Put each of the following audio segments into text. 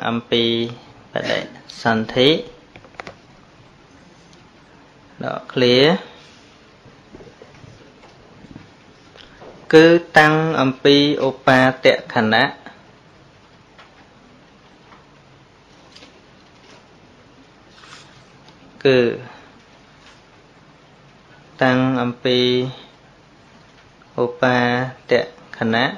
âm pi bạch đệ sanh thí đó clear cứ tăng âm pi opa tệ khả nạ cứ tăng âm pi opa tệ khả nạ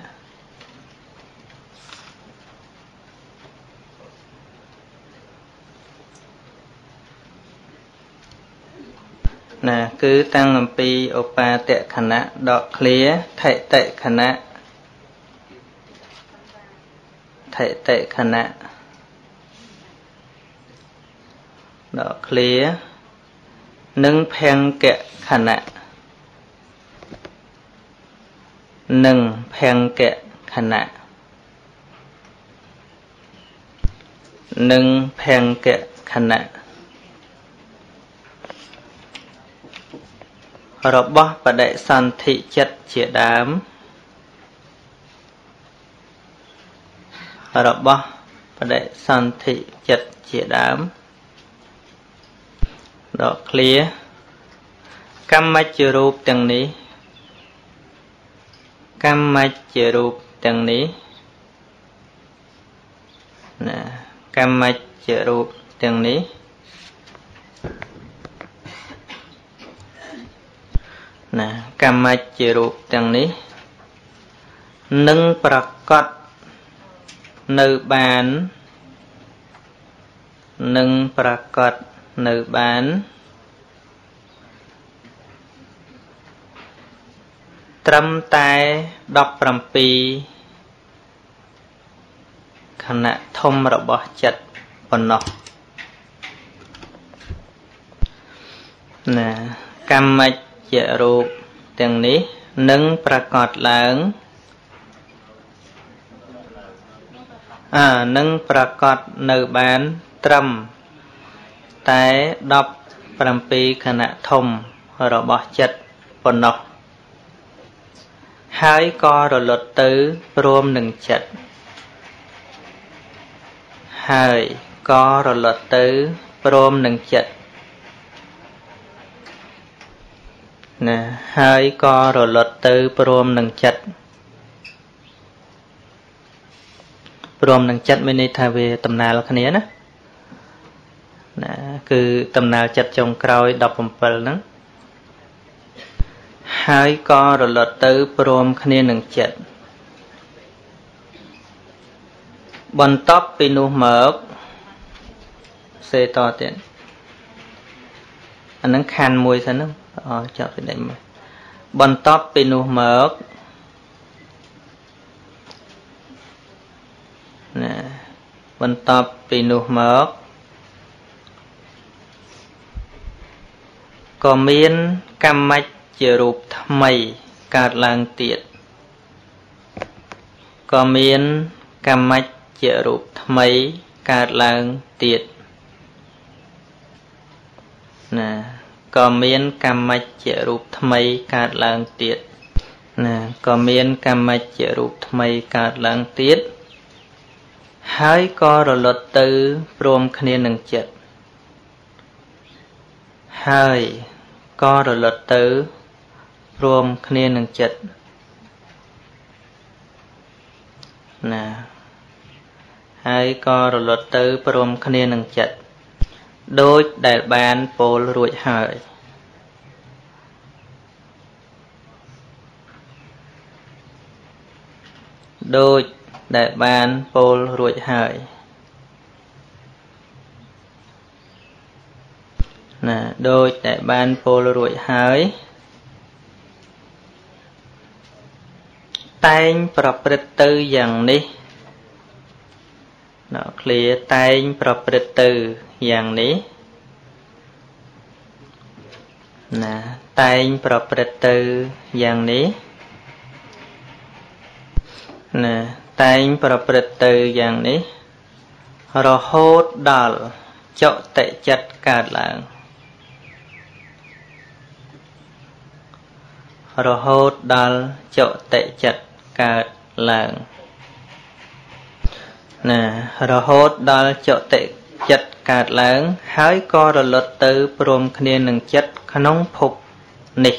nè cứ tăng âm pi opa tệ khả nạ đó clear thệ tệ khả nạ thệ tệ khả nạ đó clear nâng phèn kẹ khả nạ nâng phèn kẹ khả nạ nâng phèn kẹ khả nạរបស់បដិសន្ធិចិត្តជាដើមរបស់បដិសន្ធិចិត្តជាដើមដក clear កម្មច្ចរូបទាំងនេះកម្មច្ចរូបទាំងនេះណាកម្មច្ចរូបទាំងនេះណាកម្មច្ចរូបទាំងនេះនឹងប្រកបនៅបាននឹងប្រកបនៅបានត្រឹមតែ17ខណៈធំរបស់ចិត្តប៉ុណ្ណោះណាកម្មច្ចរូបទាំងនេះនឹងប្រកបឡើងនឹងប្រកបនៅបានត្រឹមតែ17ខណៈធំរបស់ចិត្តប៉ុណ្ណោះហើយក៏រលត់ទៅព្រមនឹងចិត្តហើយក៏រលត់ទៅព្រមនឹងចិត្តណាហើយក៏រលត់ទៅព្រមនឹងចិត្តព្រមនឹងចិត្តមានន័យថាវាដំណាលគ្នាណាណាគឺដំណាលចិត្តចុងក្រោយ17ហ្នឹងហើយក៏រលត់ទៅព្រមគ្នានឹងចិត្តបន្ទាប់ពីនោះមកសេតទៀតអានឹងខណ្ឌមួយសិនហ្នឹងចាប់ពីនេះមកបន្ទាប់ពីនោះមកណាបន្ទាប់ពីនោះមកក៏មានកម្មច្ចរូបថ្មីកើតឡើងទៀតក៏មានកម្មច្ចរូបថ្មីកើតឡើងទៀតណាក៏មានកម្មច្ចរូបថ្មីកើតឡើងទៀតណាក៏មានកម្មច្ចរូបថ្មីកើតឡើងទៀតហើយក៏រលត់ទៅព្រមគ្នានឹងចិត្តហើយក៏រលត់ទៅព្រមគ្នានឹងចិត្តណាហើយក៏រលត់ទៅព្រមគ្នានឹងចិត្តដូចដែលបានពោលរួចហើយដូចដែលបានពោលរួចហើយណាដូចដែលបានពោលរួចហើយតែងប្រព្រឹត្តទៅយ៉ាងនេះណ៎ឃ្លាតែងប្រព្រឹត្តទៅយ៉ាងនេះណាតែងប្រព្រឹត្តទៅយ៉ាងនេះណាតែងប្រព្រឹត្តទៅយ៉ាងនេះរហូតដល់ចតិចិត្តកើតឡើងរហូតដល់ចតិចិត្តកើតឡើង nè rồi hốt đó chỗ tệ chất cạt lớn hãy co rồi lột từ prom khnia nâng chất nông phục nị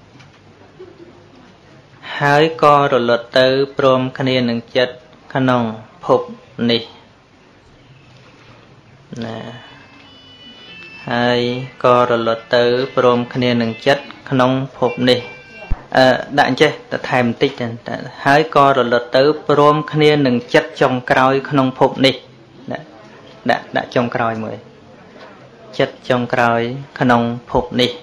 hãy co rồi lột từ prom khnia nâng chất nông phục nị nè hãy co rồi lột từ prom khnia nâng chất nông phục nị đạn chứ ta thèm tích hãy co rồi lột từ prom khnia nâng chất trong cõi nông phục nị đã trong cõi mới chất trong cõi nông phục nị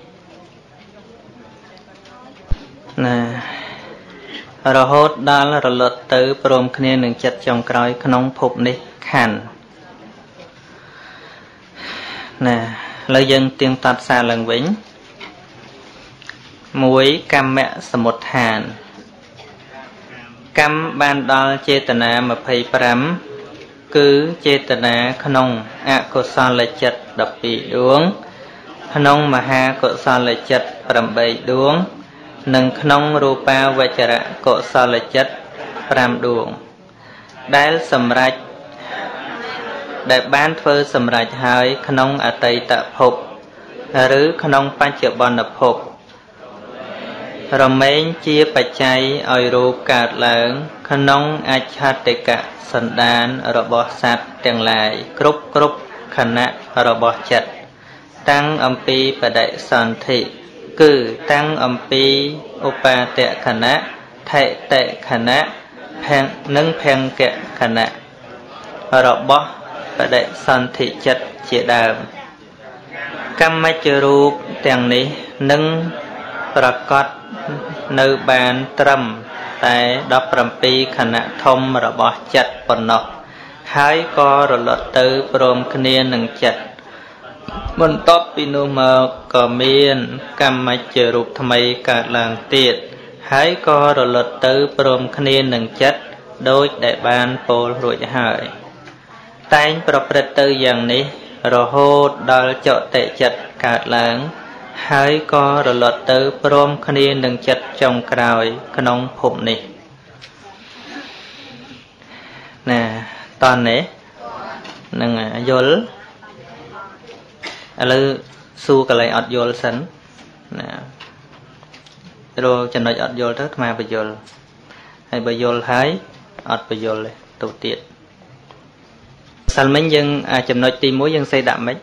nè rồi hốt đó là rồi lột từ prom khnia nâng chất trong cõi nông phục nị khăn nè lời dân tiếng tát xa lần vĩnh muối cam mẹ sầm một hàn cam ban đo chế tờ na mà phây pram cứ chế tờ na không a cô sa lệ chật đập bị đuống không mà ha cô sa lệ chật pram bay đuống nâng không rupa vajara cô sa lệ chật pram đuống đái sầm rạch đại ban phơ sầm rạch hơi không a tây tạ phục rứ không pan chợ bon đập phục rồi mấy chia bạch chay oi ru cạt lớn khăn ai chát tê cả sần đan rồi bỏ sạt tiền lại cướp khăn nạ rồi bỏ chặt tăng âm pi và đại sàn thị cử tăng âm pi upa tệ khăn nạ thệ tệ khăn nạ phèn nâng phèn kẹ khăn nạ rồi bỏ và đại sàn thị chặt chia đàm cam mai chư ru tiền ní nâng prakot nơi bàn trầm tại đọc trầm pi khả nạ thông rồi bỏ chặt phần nọc hãy co rồi lọt từ prom khnia nâng chặt bên top pinu mờ cờ miên cam mạch chở rụp thay cả làng tiệt hãy co rồi lọt từ prom khnia nâng chặt đôi đại ban pol rồi hại tay propret tư dạng ní rồi hốt đo chợ tệ chặt cả làng hãy co rồi lọt từ prom khnia nâng chặt trong cõi nông phục nị nè toàn nè nâng yol lư su cái này ọt yol sẵn nè rồi chân nói ọt yol thớt mà bây yol hay bây yol hái ọt bây yol này đầu tiên sẵn mấy dân chân nói tìm mối dân xây đạm mấy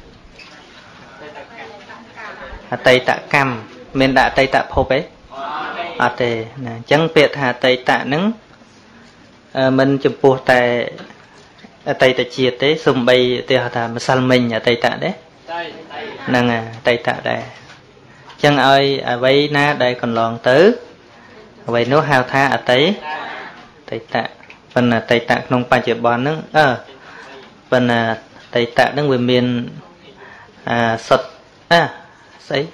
tây tạ cam men đã tây tạ phô ấy tề chẳng biết hà tây tạ nứng mình chụp buộc tại tây tạ chia tế xung bay tiêu hà mà sal mình ở tây tạ đấy năng tây tạ đây chẳng ơi vây na đây còn lòn tứ vậy nếu hào tha ở tây tạ phần là tây tạ không ba triệu bòn nứng phần là tây tạ nứng về miền sật sấy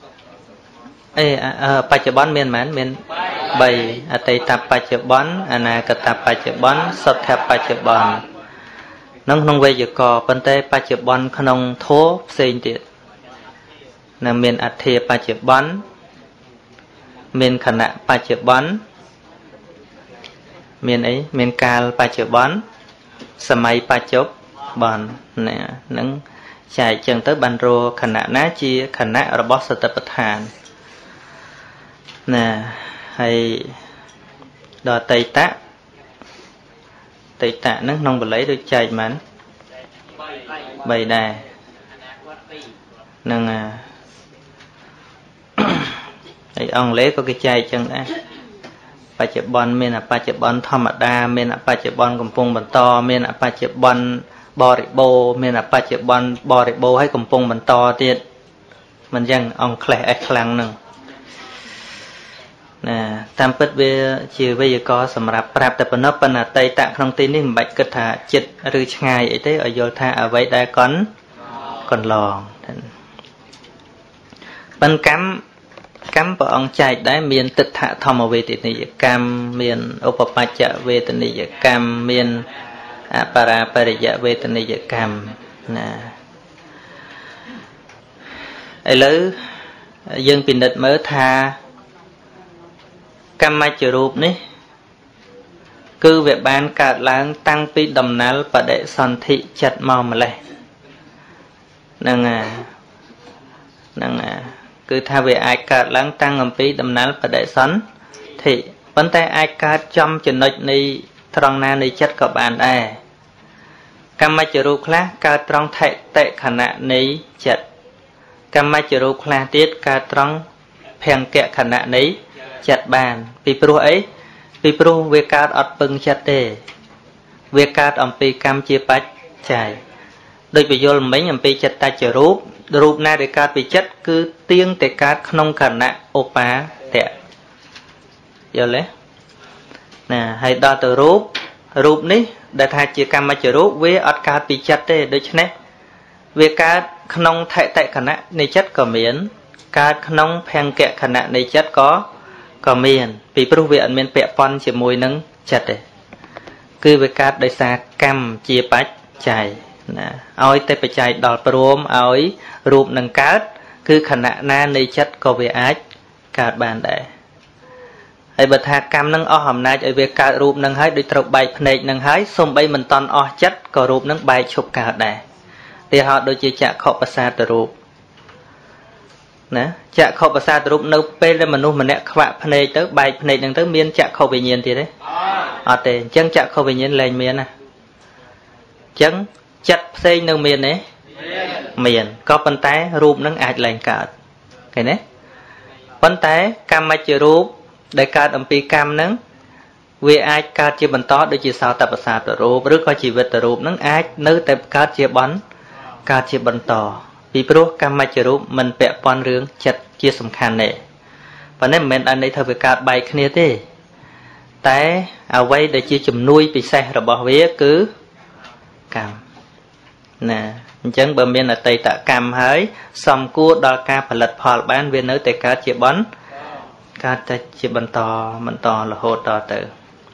ba chữ bón miền mãn miền bảy tây tập ba chữ bón na cật tập ba chữ bón sốt thẹp ba chữ bón nông về giờ cò bên tây ba chữ bón khăn thố xây tiệt là miền thiệp ba chữ bón miền khẩn nạ ba chữ bón miền ấy miền cà ba chữ bón sầm mây ba chốt bón nè nâng chạy chân tới ban rô khẩn nạ ná chia khẩn nạ ở bó sơ tập hàn nè hay đò tây tạ nó nông bờ lấy được chạy mắn bầy đà nâng hay ông lấy có cái chạy chân á ba chợ bon miền ba chợ bon thom đa miền ba chợ bon cầm pung bẩn to miền ba chợ bon bò rị bô miền ba chợ bon bò rị bô hay cầm pung bẩn to tiệt mình rằng ông khỏe khăng nè nè tam bích về chiều bây giờ có sầm rạp rạp tập nó bên là tây tạng không tin nên bạch kết thả chết rư ngày ấy thế ở vô tha ở vậy đã còn lòn bên cắm vợ ông chạy đấy miền tịch hạ thom về tịch này cam miền upapacha về tịch này cam miền parapariya về tịch này cam nè ấy lứ dân bình định mới tha cam mai chữ rụp ní cứ về ban cả láng tăng pi đầm nál và đệ son thị chặt màu mà lệ nâng cứ tha về ai cả láng tăng âm pi đầm nál và đệ son thị vấn tay ai cả trong trường nội này trong na này chất của bạn đây cam mai chữ khla cả trong thệ tệ khả nạn này chất cam mai chữ khla tiết cả trong phèn kẹ khả nạn này chất bàn vì pro ấy vì pro về cả ọt bưng chất đề về cả âm pi cam chia bách chảy đôi bây giờ mấy âm pi chất ta chữ rúp na để cả bị chất cứ tiếng để cả không khả nạn opa tệ giờ lấy nè hay đo từ rúp ní để thay chia cam mà chữ rúp với ọt cả bị chất đề đối chứ này về cả không thay tại khả năng này chất có miễn cả không phèn kẹ khả năng này chất có miễn vì pro viện miễn bẹ pon chỉ mùi nâng chất đấy cứ về cả đời xa cam chia bách chảy nè oi tê phải chảy đọt prom oi rúp nâng cát cứ khả năng na này chất có về ách cả bàn đấy hay bật thà cam nâng o hầm nay ở việc cả rúp nâng hái đối trục bài phê nâng hái xông bay mình toàn o chất có rúp nâng bài chụp cả đấy thì họ đôi chia chạ khổ bà sa từ rụp nè chạ khổ bà sa từ rụp nâu bê lên mà nụ mà nẹ khóa phê tới bài phê nâng tới miên chạ khổ bị nhiên thì đấy ở đây chân chạ khổ bị nhiên lên miên à chân chặt xây nâng miên đấy miên có phân tái rụp nâng ạch lên cả cái này phân tái cam mạch chữ rụp để cả âm pi cam nâng vì ai cả chia bần tó để chia sao tập bà sa từ rụp rước có chỉ vật từ rụp nâng ạch nữ tập cả chia bắn cả chia bần tỏ vì pro cam mai chữ rúp mình bẹ pon rương chặt chia sầm khăn này và nên mình anh ấy thay về cả bài kia thế tại ở đây để chia chùm nuôi bị xe rồi bỏ vía cứ cam nè chẳng bờ miền là tây tạ cam hới xong cua đo ca phải lật phò bán viên nữ tây cá chia bón cá chia bần tỏ là hột đo tử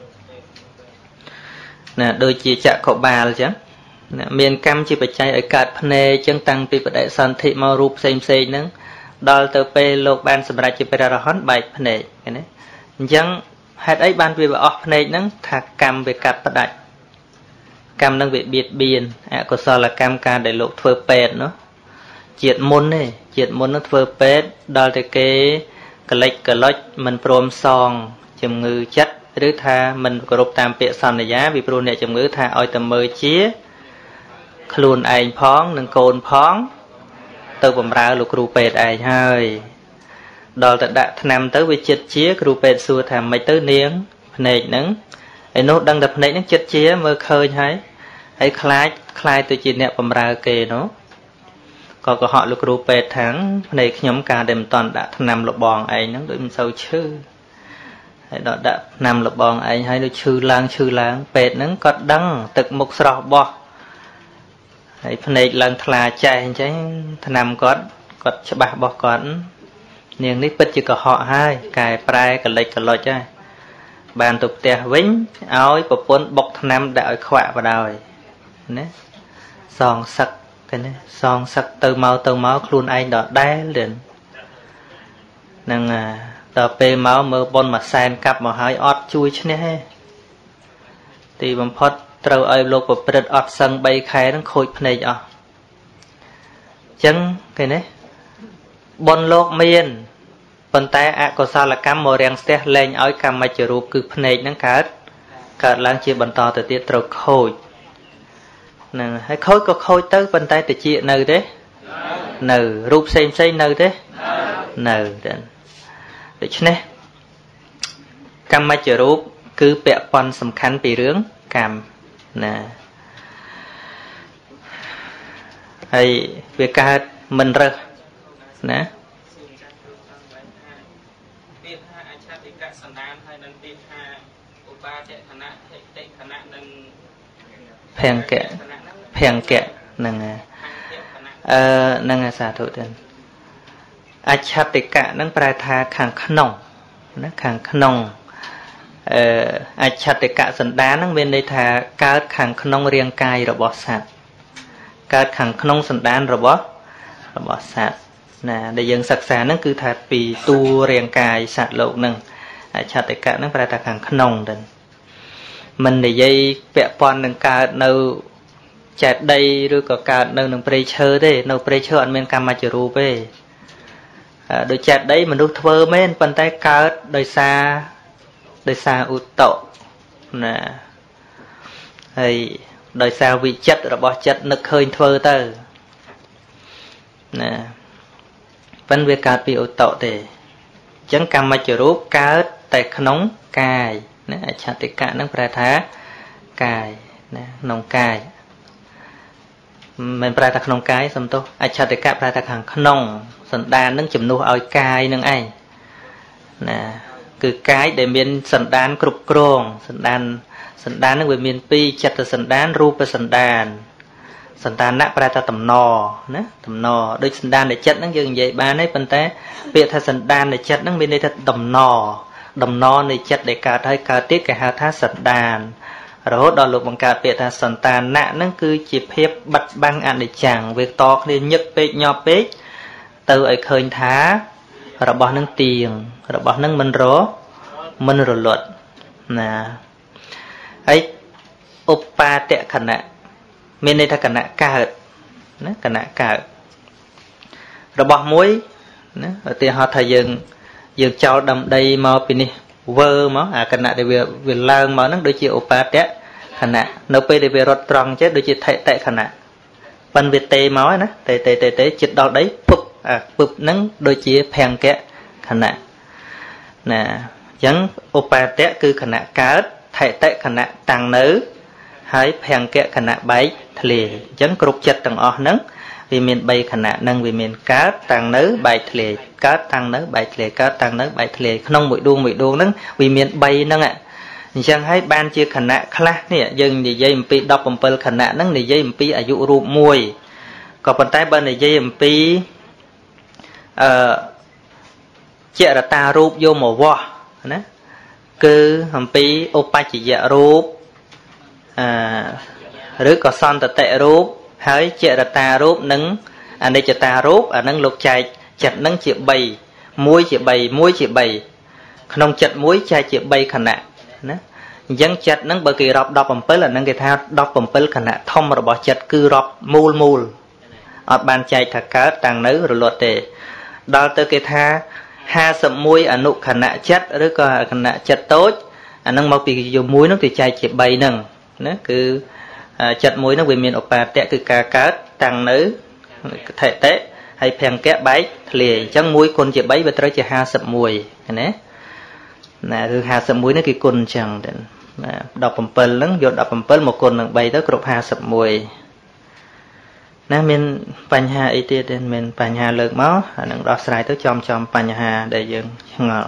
nè đôi chia chạ khổ ba là chứ miền cam chỉ phải chạy ở cát phê chân tăng pi bậc đại san thị màu rúp xem nứng đo từ pe lục ban sầm rải chỉ phải ra hòn bài phê cái này chẳng hạt ấy ban về ở phê nứng thà cam về cát bậc đại cam nâng về biệt biên có sao là cam ca để lục phơi pet nữa triệt môn nó phơi pet đo từ cái lệch mình prom song chùm ngư chất đứa tha mình có rụp tam pẹ san này giá vì pro này chùm ngư tha oi tầm mơ chia luôn anh phóng nâng côn phóng từ bầm ra lục rù pet anh hơi đòi tận đã nằm tới với chết chia rù pet xua thầm mấy tới niếng này nứng anh nốt đang đập này nứng chết chia mơ khơi hay khai từ chuyện nè bầm ra kề nó còn có họ lục rù pet thắng này nhóm cả đêm toàn đã nằm lục bòn anh nứng đôi mình sâu chứ đó đã nằm lục bòn anh hay đôi chư lang pet nứng có đăng tực một sọ bò hãy phân định lần thà chạy chứ nằm có cho bà bỏ con nhưng nít bất chỉ có họ hai cài prai cả lệch cả lôi chứ bàn tục tè vĩnh áo của bốn bọc nằm đã khỏe vào đời nè son sắc cái này son sắc từ máu luôn anh đó đá liền năng tờ pe máu mơ bon mà san cặp mà hai ót chui chứ nè thì bằng phật trâu ơi lô của bật ọt sân bay khai nó khôi này cho chân cái này bon lô miên phần tay ạ có sao là cam màu đen xe lên ơi cam mai chữ rụp cứ này nó cả lang chia bẩn to từ tiết trâu khôi nè hay khôi có khôi tới phần tay từ chia nừ đấy nừ rụp xem nừ đấy nừ để chứ nè cam mai chữ rụp cứ bẹ pon sầm khăn bị rướng cam nè hay việc ca mình rơ nè phèn kẹ nè nè xả thổi tiền achatika nâng prai tha khang khnon nó khang khnon ai chặt để cả sân đá năng bên đây thà cá khẳng khôn riêng cài rồi bỏ sạt cá khẳng khôn sân đá rồi bỏ sạt nè để dân sạch sà nó cứ thà vì tu riêng cài sạt lộ nâng ai chặt để cả nó phải thà khẳng khôn đần mình để dây vẽ pon nâng cao nâu chẹt đây rồi có cao nâu nâng pressure thế nâu pressure anh men cam mà chịu rùa về đôi chẹt đấy mình đúc thơ men bàn tay cao đời xa ưu tộ nè hay đời xa vị chất rồi bỏ chất nực hơi thơ tơ nè vẫn việc cao bị ưu tộ thì chẳng cam mà chịu rùa cao tại nóng cài nè chặt thì cả nâng pra thá cài nè nông cài mình pra thác nông cái xong tôi chặt thì cả pra thác hàng nông sẵn đàn nâng chùm nuôi oi cài nâng ai nè cứ cái để miền sẵn đàn cục krong sẵn đàn nâng về miền pi chặt từ sẵn đàn rup về sẵn đàn nã pra thác tầm nò nè tầm nò đôi sẵn đàn để chặt nâng dừng vậy ba ấy phân té việc thay sẵn đàn để chặt nâng bên đây thật tầm nò này chặt để cả thay cả tiết cả hai thác sẵn đàn rồi đó lục bằng cả biệt thà sẵn tàn nạ nâng cứ chỉ phép bắt băng ăn để chẳng việc to nên nhất bế nhỏ bế từ ấy khơi thá rồi bỏ nâng tiền rồi bỏ nâng mình rồi luật nè ấy oppa tệ khả nạ mình đây là khả nạ ca hợt khả nạ ca hợt rồi bỏ muối ở tiền họ thầy dừng cho đầm đây màu bên này vơ mà khả nạ để về lang mà nó đôi chị oppa tệ khả nạ nấu pe để về rót tròn chứ đôi chị tệ khả nạ phần việt tê máu nè tê chít đau đấy bụp nắng đôi chị phèn kẹ khả nạ nè chẳng oppa tệ cứ khả nạ cá tệ khả nạ tăng nữ hãy phèn kẹ khả nạ bấy thề chẳng cục chật tầng o nắng vì miền bay khả nạ nâng vì miền cá tăng nữ bài thề cá tăng nữ bài thề cá tăng nữ bài thề không mũi đuông nắng vì miền bay nâng ạ chẳng hay ban chia khả nạ khác nè dừng thì dây mpi đọc bằng pel khả nạ nâng thì dây mpi ở dụ rụp mùi còn bàn tay bên này dây mpi chẹ là ta rụp vô màu vo nè cứ mpi opa chỉ dạ rụp rứa có son tệ rụp hãy chẹ là ta rụp nâng anh đây chẹ ta rụp nâng lục chạy chặt nâng chẹ bầy muối chẹ bầy không chặt muối chai chẹ bầy khả nạ dân chặt nâng bởi kỳ rộp đọc bằng pớ là nâng kỳ thao đọc bằng pớ khả nạ thông rồi bỏ chặt cư rộp mùl ở bàn chạy thả cá tàng nữ rồi luật để đó tới kỳ tha ha sầm muối ở nụ khả nạ chất rồi có khả nạ chất tốt nâng màu bị dù muối nó thì chạy chỉ bay nâng nó cứ chặt muối nó về miền ốc bà tẹ cứ cá tàng nữ thể tế hay phèn kẽ báy lìa chẳng muối con chỉ báy và tới chỉ ha sầm muối nè nè thứ hai sầm muối nó cái côn chẳng đến đọc bằng pel lắm vô đọc bằng pel một côn bằng bay tới cột hai sập muối nè mình bành hà ý tiết đến mình bành hà lợn máu nâng đọc sai tới chom bành hà để dừng ngờ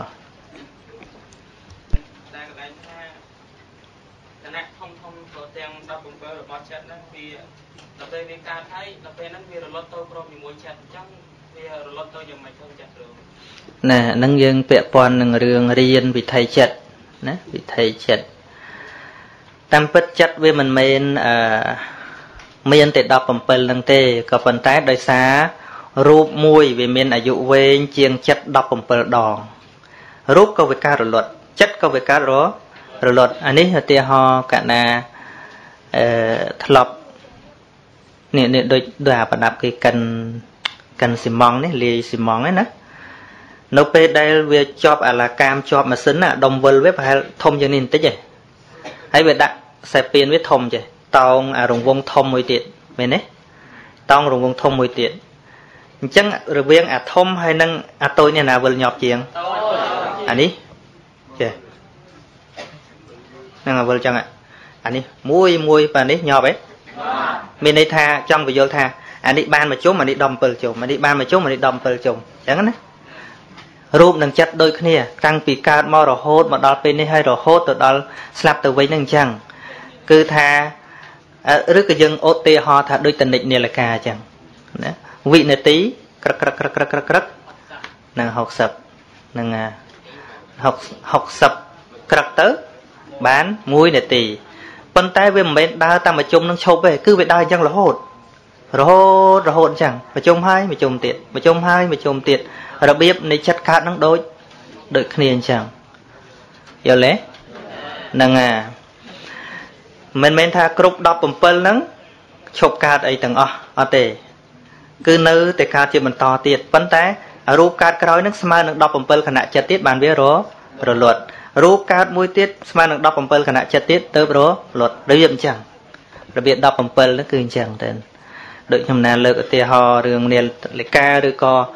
nè nâng dương vẽ pon nâng rương riêng vì thầy chật nè vì thầy chật tam bất chất với mình miền tệ đọc bằng pel nâng tê có phần tái đời xá rúp mùi vì miền ở dụ về chiên chất đọc bằng pel đòn rúp câu về ca rồi luật chất câu về ca rồi luật anh ấy tia ho cả na lọc nè đôi đà và đạp cái cần xì mong đấy lì xì mong ấy nè nấu pe đây về chop là cam chop mà xính đồng vơi với phải thông cho nên tới vậy hãy về đặt xe pin với thông vậy tông rồng vông thông mùi tiện về đấy tông rồng vông thông mùi tiện chẳng rồi viên thông hay nâng tôi này nào vừa nhọp chuyện anh đi chưa nâng là vừa chăng ạ anh đi mùi và đi nhọp ấy mình đây tha trong và vô tha anh đi ban mà chúng mà đi đom pel chồng mà đi ban mà chúng mà đi đom pel chồng chẳng đấy rụp nâng chất đôi kia tăng bị cao mò rồi hốt mà đo bên này hay rồi hốt từ đó slap từ với nâng chẳng cứ tha rất là dân ô tê ho thà đôi tình định này là ca chẳng vị này tí krắc nâng học sập nâng học sập krắc tớ bán muối này tí bên tay với mình đa ta mà chung nâng châu về cứ về đai chẳng là hốt rồi hốt chẳng mà chung hai mà chung tiệt rồi biết này chất cát nó đôi kia chẳng giờ lẽ nâng men tha cục đọc bầm pel nắng chụp cát ấy từng ở tề cứ nư tề cát chỉ mình to tiệt vấn té rúp cát cõi nắng smart nắng đọc bầm pel khả chặt tiết bàn bía rồi luật rúp cát mũi tiết smart nắng đọc bầm pel khả chặt tiết tới rồi luật đối diện chẳng đặc biệt đọc bầm pel nó cứ chẳng tên đội nhầm nà lợn tề hò đường nè lấy ca rồi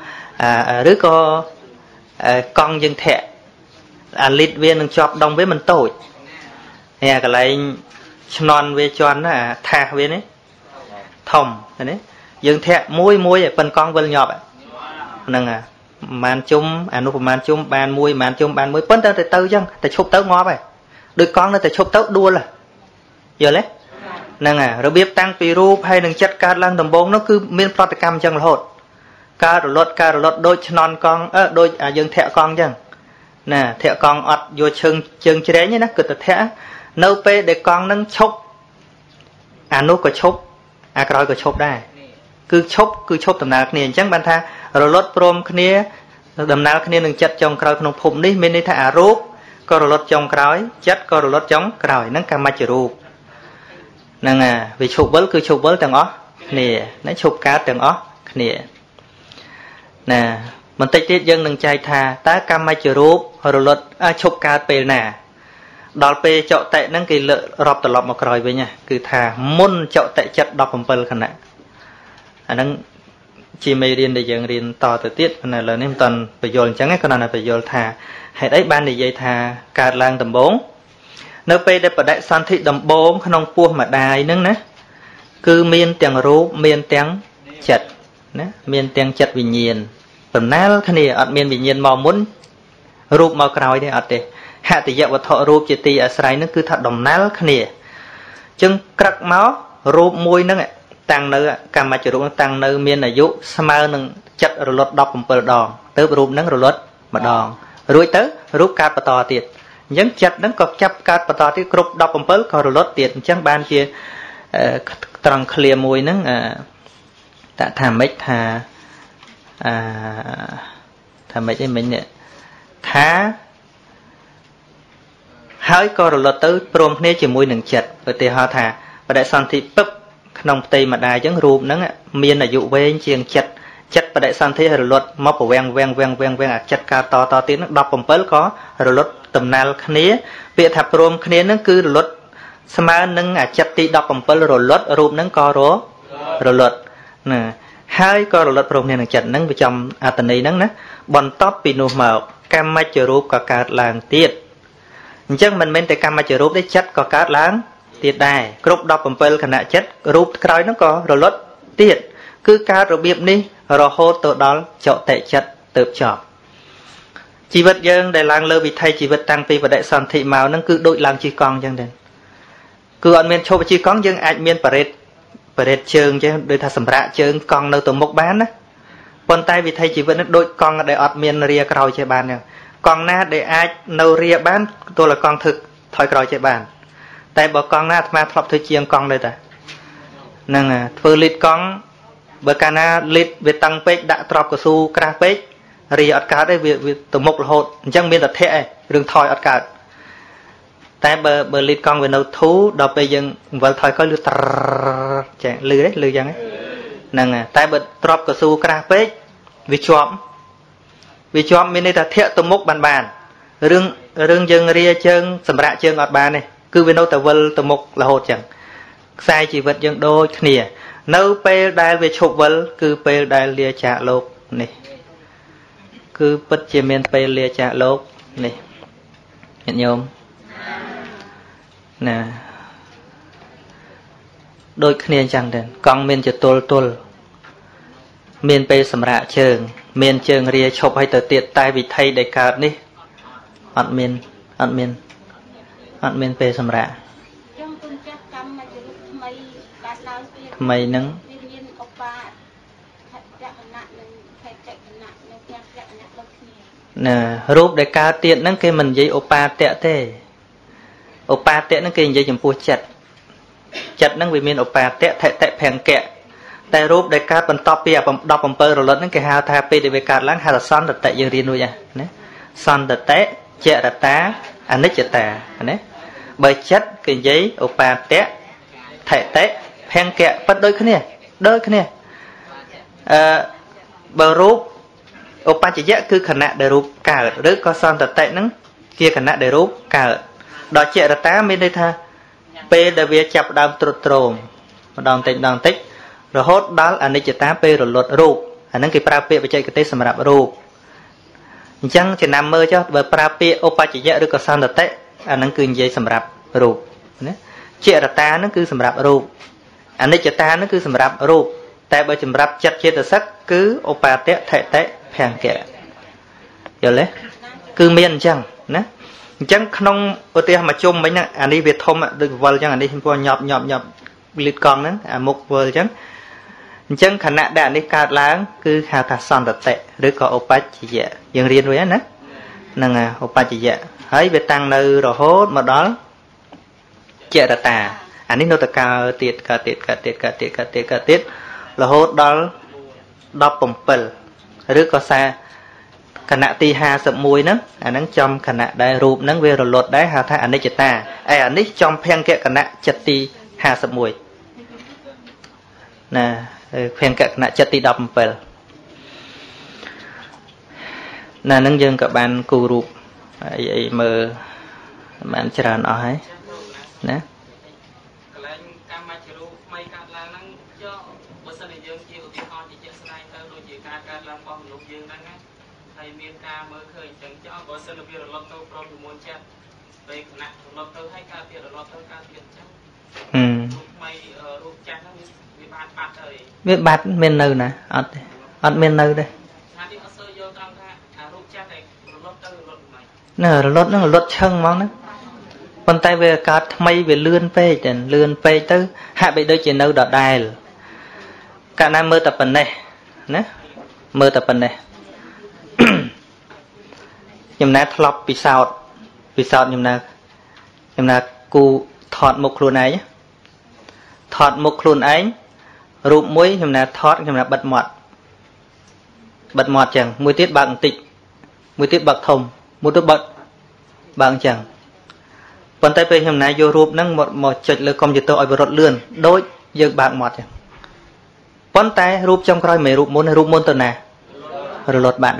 có con dân thẹ lít viên đừng chọc đồng với mình tội nè cái này non về tròn là thà về đấy thòng đấy dân thẹ muối phần con vân nhọp nâng màn chung nụ màn chung bàn muối màn chung bàn muối vẫn tới từ chăng tại chụp tới ngó vậy đôi con nó tại chụp tới đua là giờ đấy nâng rồi biết tăng piru hay đừng chất cát lăng tầm bốn nó cứ miên protocam chăng là hột ca rồi lót đôi non con đôi dân thẹ con chăng nè thẹ con ọt vô chân chế đấy nhé nó cứ tự thẹ nâu pe để con nâng chốc nút có chốc coi có chốc đây cứ chốc tầm nào kia chẳng ban tha rồi lót prom kia tầm nào kia đừng chặt trong cõiក្នុងភពនេះមានន័យថាអារូបក៏រលត់ចុងក្រោយចិត្តក៏រលត់ចុងក្រោយហ្នឹងកម្មច្ចរូបហ្នឹងវាឈប់វិលគឺឈប់វិលទាំងអស់គ្នាណាឈប់កើតទាំងអស់គ្នាណាបន្តិចទៀតយើងនឹងចែកថាតើកម្មច្ចរូបរលត់ឈប់កើតពេលណាដល់ពេលចកតិហ្នឹងគេលើករាប់ត្រឡប់មកក្រោយវិញគឺថាមុនចកតិចិត្ត17ខណៈអាហ្នឹងជាមេរៀនដែលយើងរៀនតទៅទៀតណាឥឡូវនេះមិនតាន់បញ្យល់អញ្ចឹងគ្រាន់តែបញ្យល់ថាហេតុអីបាននិយាយថាកើតឡើងដំបូងនៅពេលដែលបដិសន្ធិដំបូងក្នុងពោះម្ដាយហ្នឹងណាគឺមានទាំងរូបមានទាំងចិត្តណាមានទាំងចិត្តវិញ្ញាណដំណើរគ្នាអត់មានវិញ្ញាណមកមុនរូបមកក្រោយទេអត់ទេហតិយវត្ថុរូបជាទីអាស្រ័យហ្នឹងគឺថាដំណើរគ្នាអញ្ចឹងក្រឹកមករូបមួយហ្នឹងតាំងនៅកម្មច្ចរូបតាំងនៅមានអាយុស្មើនឹងចិត្តរលត់17ដងទៅរូបហ្នឹងរលត់ម្ដងរួចទៅរូបកើតបន្តទៀតអញ្ចឹងចិត្តហ្នឹងក៏ចាប់កើតបន្តទៀតគ្រប់17ក៏រលត់ទៀតអញ្ចឹងបានជាត្រង់ឃ្លាមួយហ្នឹងតថាម៉េចថាថាម៉េចឯមិញនេះថាហើយក៏រលត់ទៅព្រមគ្នាជាមួយនឹងចិត្តឧទាហរណ៍ថាបដិសន្ធិពឹបក្នុងផ្ទៃម្ដាយអញ្ចឹងរូបហ្នឹងមានអាយុវែងជាងចិត្តបដិសន្ធិរលត់មកប្រវាំងអាចិត្តកើតតទៀតហ្នឹង17ក៏រលត់ដំណើរគ្នាពាក្យថាព្រមគ្នាហ្នឹងគឺរលត់ស្មើនឹងអាចិត្តទី17រលត់រូបហ្នឹងក៏រលត់ណាហើយក៏រលត់ព្រមគ្នានឹងចិត្តហ្នឹងវាចំអត្តន័យហ្នឹងណាបន្ទាប់ពីនោះមកកម្មច្ចរូបក៏កើតឡើងទៀតអញ្ចឹងមិនមែនតែកម្មច្ចរូបទេចិត្តក៏កើតឡើងទៀតដែរគ្រប់17ខណៈចិត្តរូបក្រោយហ្នឹងក៏រលត់ទៀតគឺកើតរបៀបនេះរហូតទៅដល់ចតិចិត្តទៅចប់ជីវិតយើងដែលឡើងលើវិថីជីវិតតាំងពីបដិសន្ធិមកហ្នឹងគឺដូចឡើងជិះកង់អញ្ចឹងដែរគឺអត់មានឈប់ជិះកង់យើងអាចមានបរិទ្ធជើងចេះដូចថាសម្រាប់ជើងកង់នៅទៅមុខបានណាប៉ុន្តែវិថីជីវិតនេះដូចកង់ដែលអត់មានរាក្រោយចេះបានហ្នឹងកង់ណាដែលអាចនៅរាបានទោះតែកង់ធ្វើថយក្រោយចេះបានតែបើកង់ណាអាត្មាធ្លាប់ធ្វើជាងកង់ដែរតាហ្នឹងធ្វើលីតកង់បើកាលណាលីតវាតឹងពេកដាក់ទ្របកស៊ូក្រាស់ពេករាអត់កើតទេវាទៅមុខរហូតអញ្ចឹងមានតែធាក់ឯងរឿងថយអត់កើតតែបើលីតកង់វានៅធូរដល់ពេលយើងវិលថយក្រោយលឺត្រចាលឺទេលឺយ៉ាងហ្នឹងតែបើទ្របកស៊ូក្រាស់ពេកវាជាប់មានន័យថាធាក់ទៅមុខបានរឿងយើងរាជើងសម្រាប់ជើងអត់បានទេគឺវានៅតែវិលទៅមុខរហូតចឹងខ្សែជីវិតយើងដូចគ្នានៅពេលដែលវាឈប់វិលគឺពេលដែលលាចាកលោកនេះគឺពិតជាមានពេលលាចាកលោកនេះញាតិញោមណាដូចគ្នាអញ្ចឹងដែរកង់មានជាទល់មានពេលសម្រាប់ជើងមានជើងរាឈប់ឲ្យទៅទៀតតែវិថីដែលកើតនេះអត់មានពេលសម្រាប់ខ្ញុំទុំចាស់កម្មមកជាថ្មីកើតឡើងទៀតថ្មីហ្នឹងមានឧបាហេតុលក្ខណៈនិងហេតុលក្ខណៈនិងទាំងលក្ខណៈដូចគ្នាណារូបដែលកើតទៀតហ្នឹងគេមិននិយាយឧបាតៈទេឧបាតៈហ្នឹងគេនិយាយចំពោះចិត្តហ្នឹងវាមានឧបាតៈថតិភង្គៈតែរូបដែលកើតបន្ទាប់ពី17រលត់ហ្នឹងគេហៅថាពេលដែលវាកើតឡើងហៅថាសន្តតិយើងរៀនរួចណាសន្តតិចរតាអនិច្ចតាណា bởi chất cái giấy opa té thể tế phen kẹ bắt đôi cái nè bờ rúp opa chỉ dễ cứ khả năng để rúp cả đứa có son tật tệ nắng kia khả năng để rúp cả đó chạy ra tá bên đây tha p để việc chập đam trộm đòn tích rồi hốt đó anh ấy chỉ tá p rồi lột rúp anh ấy cái pra p bị chạy cái tê sầm rạp rúp chẳng chỉ nằm mơ cho bởi pra p opa chỉ dễ đứa có son tật tệ anh ấy cứ dây sầm rạp rúp chạy ra ta nó cứ sầm rạp rúp anh ấy chỉ ta nó cứ sầm rạp rúpแต่បើសម្រាប់ចិត្តចេតសិកគឺឧបាទៈថេតិភង្គៈយល់ទេគឺមានអញ្ចឹងណាអញ្ចឹងក្នុងឧទាហរណ៍មកជុំមិញហ្នឹងអានេះវាធំដូចវល់អញ្ចឹងអានេះខ្ញុំញ៉ប់លីតកង់ហ្នឹងអាមុខវល់អញ្ចឹងខណៈដែលអានេះកើតឡើងគឺហៅថាសន្តតិឬក៏ឧបច្ឆយៈយើងរៀនរួចណាហ្នឹងឧបច្ឆយៈហើយវាតាំងនៅរហូតមកដល់ចេរតាអានេះនៅតែកើតទៀតរហូតដល់17ឬក៏សាគណៈទី51ហ្នឹងអាហ្នឹងចំគណៈដែលរូបហ្នឹងវារលត់ដែរហៅថាអនិច្ចតាឯអានេះចំភង្គគណៈចិត្តទី51ណាភង្គគណៈចិត្តទី17ណាហ្នឹងយើងក៏បានគូរូបអីមើលបានច្រើនអស់ហើយណាមានការមើលឃើញចឹងចោលបើសិនវារលត់ទៅព្រមជាមួយចិត្តពេលគណៈរលត់ទៅហើយការទៀតរលត់ទៅការទៀតចឹងរូបថ្មីរូបចាស់ហ្នឹងវាបានបាត់ហើយវាបាត់មាននៅណាអត់ទេអត់មាននៅទេថានេះអត់សូវយកត្រង់ថារូបចាស់តែរលត់ទៅរលត់មិនណារលត់ហ្នឹងរលត់ឆឹងហ្មងណាប៉ុន្តែវាកើតថ្មីវាលឿនពេកទៅហាក់បីដូចជានៅដដែលកាលណាមើលតែប៉ុណ្ណេះណាមើលតែប៉ុណ្ណេះខ្ញុំណាធ្លាប់ពិសោធន៍ខ្ញុំណាគូថតមុខខ្លួនឯងរូបមួយខ្ញុំណាថតខ្ញុំណាបិទមាត់ចឹងមួយទៀតបើកបន្តិចមួយទៀតបើកធំមួយទៀតបើកអញ្ចឹងប៉ុន្តែពេលខ្ញុំណាយករូបហ្នឹងមកចុចលើកុំព្យូទ័រឲ្យវារត់លឿនដូចយើងបើកមាត់ចឹងប៉ុន្តែរូបចុងក្រោយមិនរូបមុនទៅណារលត់បាត់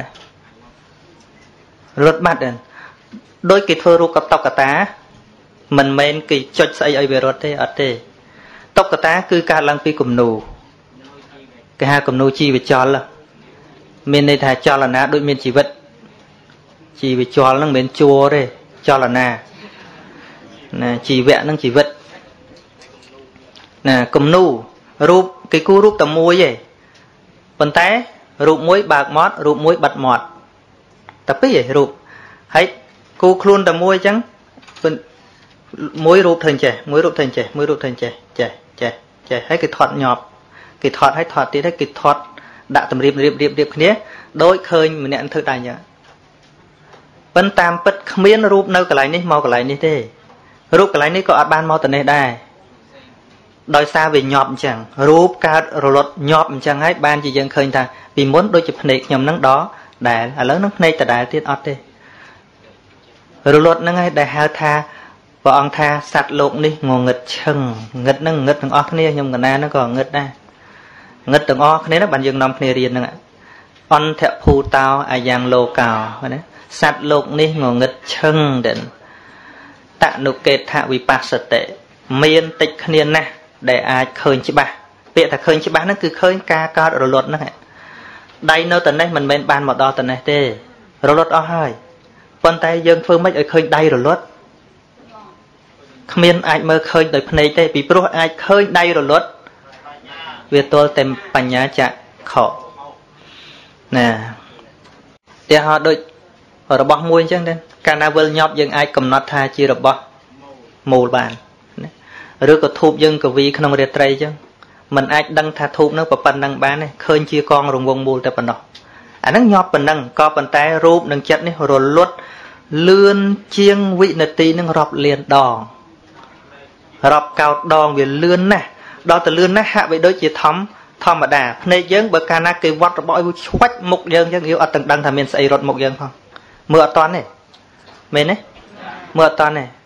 ដូចគេធ្វើរូបកតុកតាមិនមែនគេចុចស្អីឲ្យវារត់ទេអត់ទេតុកតាគឺកើតឡើងពីគំនូគេហៅគំនូជីវចលមានន័យថាចលនាដូចមានជីវិតជីវចលហ្នឹងមិនមែនជួរទេចលនាណាជីវៈហ្នឹងជីវិតណាគំនូរូបគេគូរូបតែមួយទេប៉ុន្តែរូបមួយបើកមាត់រូបមួយបិទមាត់តែពីរឯរូបហើយគូខ្លួនតែមួយអញ្ចឹងមួយរូបធ្វើចេះមួយរូបធ្វើចេះហើយគេថតញាប់គេថតហើយថតទៀតហើយគេថតដាក់តម្រៀបគ្នាដូចឃើញម្នាក់ធ្វើដែរអញ្ចឹងប៉ុន្តែតាមពិតគ្មានរូបនៅកន្លែងនេះមកកន្លែងនេះទេរូបកន្លែងនេះក៏អត់បានមកទៅនេះដែរដោយសារវាញាប់អញ្ចឹងរូបកើតរលត់ញាប់អញ្ចឹងហើយបានជាយើងឃើញថាពីមុនដូចជាភ្នែកខ្ញុំហ្នឹងដដែលឥឡូវហ្នឹងភ្នែកដដែលទៀតអត់ទេរលត់ហ្នឹងហើយដែលហៅថាព្រះអង្គថាសត្វលោកនេះងងឹតឈឹងងឹតហ្នឹងងឹតទាំងអស់គ្នាខ្ញុំកណាហ្នឹងក៏ងឹតដែរងឹតទាំងអស់គ្នាហ្នឹងបានយើងនាំគ្នារៀនហ្នឹងអន្តភូតោអាយ៉ាងលោកោណាសត្វលោកនេះងងឹតឈឹងដែរតនុកេថវិបស្សតិមានតិចគ្នាណាស់ដែលអាចឃើញច្បាស់ពាក្យថាឃើញច្បាស់ហ្នឹងគឺឃើញការកើតរលត់ហ្នឹងដៃនៅតែនេះមិនមែនបានមកដល់តែនេះទេរលត់អស់ហើយប៉ុន្តែយើងធ្វើម៉េចឲ្យឃើញដៃរលត់គ្មានអាចមើលឃើញដោយភ្នែកទេពីព្រោះអាចឃើញដៃរលត់វាទល់តែបញ្ញាចក្ខុណាតែហោដូចរបស់មួយអញ្ចឹងដែរកាលណាវិលញាប់យើងអាចកំណត់ថាជារបស់មូលបានឬក៏ធូបយើងកវីក្នុងរាត្រីអញ្ចឹងมันអាចដឹងថាធូបនឹងប៉ុណ្ណឹងបានទេឃើញជាកងរង្វង់មូលតែប៉ុណ្ណោះអាហ្នឹងញាប់ប៉ុណ្ណឹងក៏ប៉ុន្តែរូបនិងចិត្តនេះរលត់លឿនជាងវិនាទីនឹងរាប់លានដងរាប់កោតដងវាលឿនណាស់ដល់ទៅលឿនណាស់ហាក់បីដូចជាធម្មតាភ្នែកយើងបើកាលណាគេវត្តរបស់ឲ្យឆ្វាច់មុខយើងអញ្ចឹងយើងអត់ទាំងដឹងថាមានស្អីរត់មុខយើងផងមើលអត់តាន់ទេមែនទេមើលអត់តាន់ទេ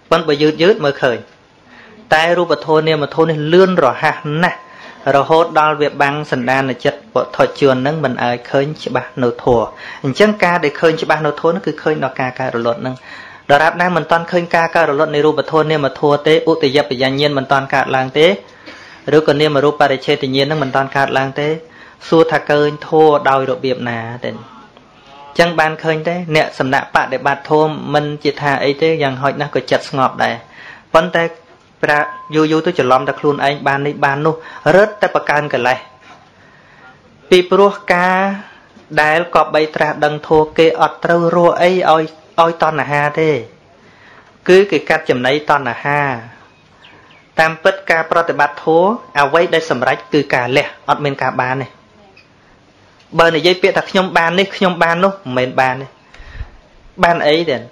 vẫn bởi dứt mới khởi tai rùa thô nè mà thô nè lươn rõ hạt nè rồi hốt đo việc băng sần đan là chất bộ thọ trường nâng mình ai khơi chỉ bạc nô thua chẳng ca để khơi chỉ bạc nô thua nó cứ khơi nó ca rồi lột nâng rồi đáp năng mình toàn khơi ca rồi lột này rùa thô nè mà thua tế ưu tì dập bị giàn nhiên mình toàn cả làng tế rồi còn nè mà rùa để chơi tự nhiên nó mình toàn cả làng tế xua thà khơi thua đòi độ biệp nà đến chẳng ban khơi tế nè sầm nạ bạc để bạc thua mình chỉ thà ấy tế rằng hỏi nó có chặt ngọt đây vấn tế dù tôi chỉ làm đặc luôn anh ban đi ban nu rất tay bạc can cái này vì pro ca đại có bay tra đằng thua kê ọt trâu rùa ấy oi toàn là ha thế cứ cái cắt chấm này toàn là ha tam bất ca pro te bát thua à vậy đây sầm rách cứ cả lẹ ọt men cả ban này bờ này dây bịa thật nhom ban nu men ban này ban ấy đền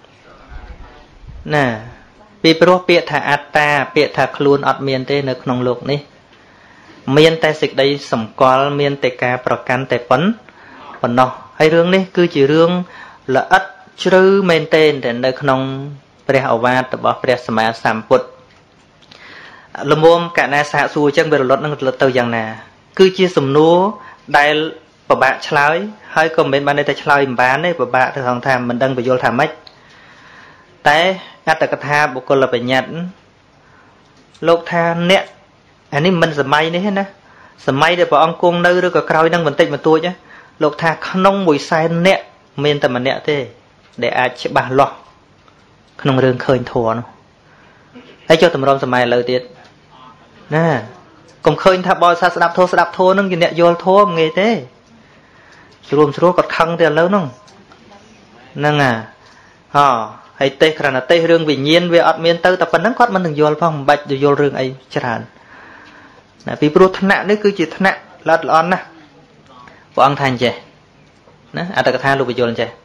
nè vì pro bịa thà atta bịa thà luôn ọt miền tây nơiក្នុងលោកនេះមានតែសេចក្តីសម្គាល់មានតែការប្រកាន់តែប៉ុណ្ណោះហើយរឿងនេះគឺជារឿងល្អិតជ្រៅមែនទែនតែនៅក្នុងព្រះឱវាទរបស់ព្រះសម្មាសម្ពុទ្ធលំមកណាសហសួរអញ្ចឹងវារលត់នឹងទៅយ៉ាងណាគឺជាសំណួរដែលពិបាកឆ្លើយហើយក៏មិនមែនបានតែឆ្លើយមិនបានទេពិបាកទៅហងថាមិនដឹងបញ្យល់ថាម៉េចតែអត្តកថាបុគ្គលបញ្ញត្តិលោកថាអ្នកអានេះមិនសម័យនេះណាសម័យដែលព្រះអង្គគង់នៅឬក៏ក្រោយនឹងបន្តិចបន្តួចលោកថាក្នុង100,000នាក់មានតែម្នាក់ទេដែលអាចច្បាស់លាស់ក្នុងរឿងឃើញធម៌នោះហើយចុះតម្រុំសម័យឥឡូវទៀតណាកុំឃើញថាបរិស័ទស្ដាប់ធម៌នឹងជាអ្នកយល់ធម៌ងាយទេស្រួលគាត់ខឹងទៅឥឡូវហ្នឹងហើយទេសគ្រាន់តែទេសរឿងវិញ្ញាណវាអត់មានទៅតែប៉ុណ្្នឹងគាត់មិននឹងយល់ផងមិនបាច់ទៅយល់រឿងអីច្រើនណាពីព្រោះថ្នាក់នេះគឺជាថ្នាក់ល្អិតល្អន់ណាស់ព្រះអង្គថាអញ្ចេះណាអត្តកថាលោកបញ្យល់អញ្ចេះ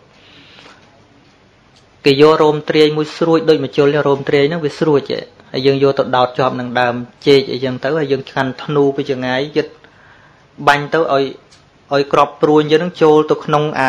គេយករោមទ្រាយមួយស្រួចដូចមជុលរោមទ្រាយហ្នឹងវាស្រួចហើយយើងយកទៅដោតជាប់នឹងដើមចេកអីចឹងទៅហើយយើងឆាន់ធ្នូពីចងាយយឹតបាញ់ទៅឲ្យក្របព្រួញយើងនឹងចូលទៅក្នុងអា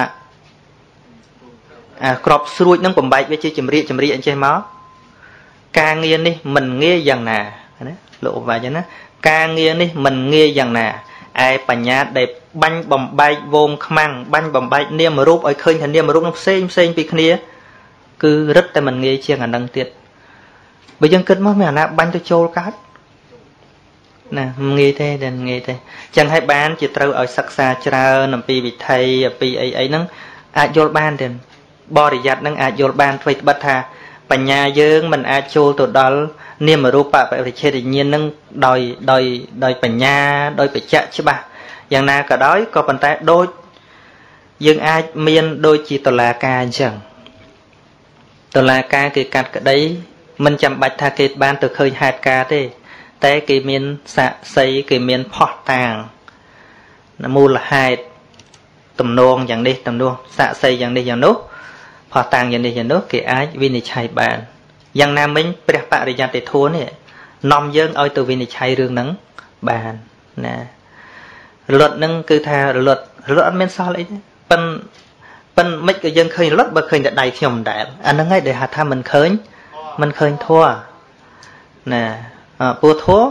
ក្របស្រួចនឹងបំបែកវាជាចម្រៀកអញ្ចេះមកការងារនេះមិនងាយយ៉ាងណាណាលោកឧបាចឹងណាការងារនេះមិនងាយយ៉ាងណាឯបញ្ញាដែលបាញ់បំបែកវោមខ្មាំងបាញ់បំបែកនាមរូបឲ្យឃើញថានាមរូបនឹងផ្សេងពីគ្នាគឺរឹតតែមិនងាយជាងអានឹងទៀតបើយើងគិតមកមានអាណាបាញ់ទៅចូលកើតណាងាយទេចឹងហើយបានជាត្រូវឲ្យសិក្សាច្រើនអំពីវិថីអំពីអីហ្នឹងអាចយល់បានទេបរិយ័តនឹងអាចយល់បានអ្វីត្បិតថាបញ្ញាយើងមិនអាចចូលទៅដល់នាមរូបបរិច្ឆេទវិញ្ញាណនឹងដោយបញ្ញាដោយបច្ចៈច្បាស់យ៉ាងណាក៏ដោយក៏ប៉ុន្តែដូចយើងអាចមានដូចជាតុលាការអញ្ចឹងតុលាការគេកាត់ក្តីមិនចាំបាច់ថាគេបានទៅឃើញហេតុការទេតែគេមានសាក្សីគេមានផុសតាងមូលហេតុទំនងយ៉ាងនេះទំនោះសាក្សីយ៉ាងនេះយ៉ាងនោះផុសតាងយ៉ាងនេះយ៉ាងនោះគេអាចវិនិច្ឆ័យបានយ៉ាងណាមិញព្រះបរិយត្តិធម៌នេះនាំយើងឲ្យទៅវិនិច្ឆ័យរឿងហ្នឹងបានណារលត់ហ្នឹងគឺថារលត់អត់មានសល់អីទេប៉ិនមិនក៏យើងឃើញរលត់បើឃើញតែដៃខ្ញុំមិនដែលអាហ្នឹងឯងដែលហៅថាមិនឃើញធម៌ណាពូធម៌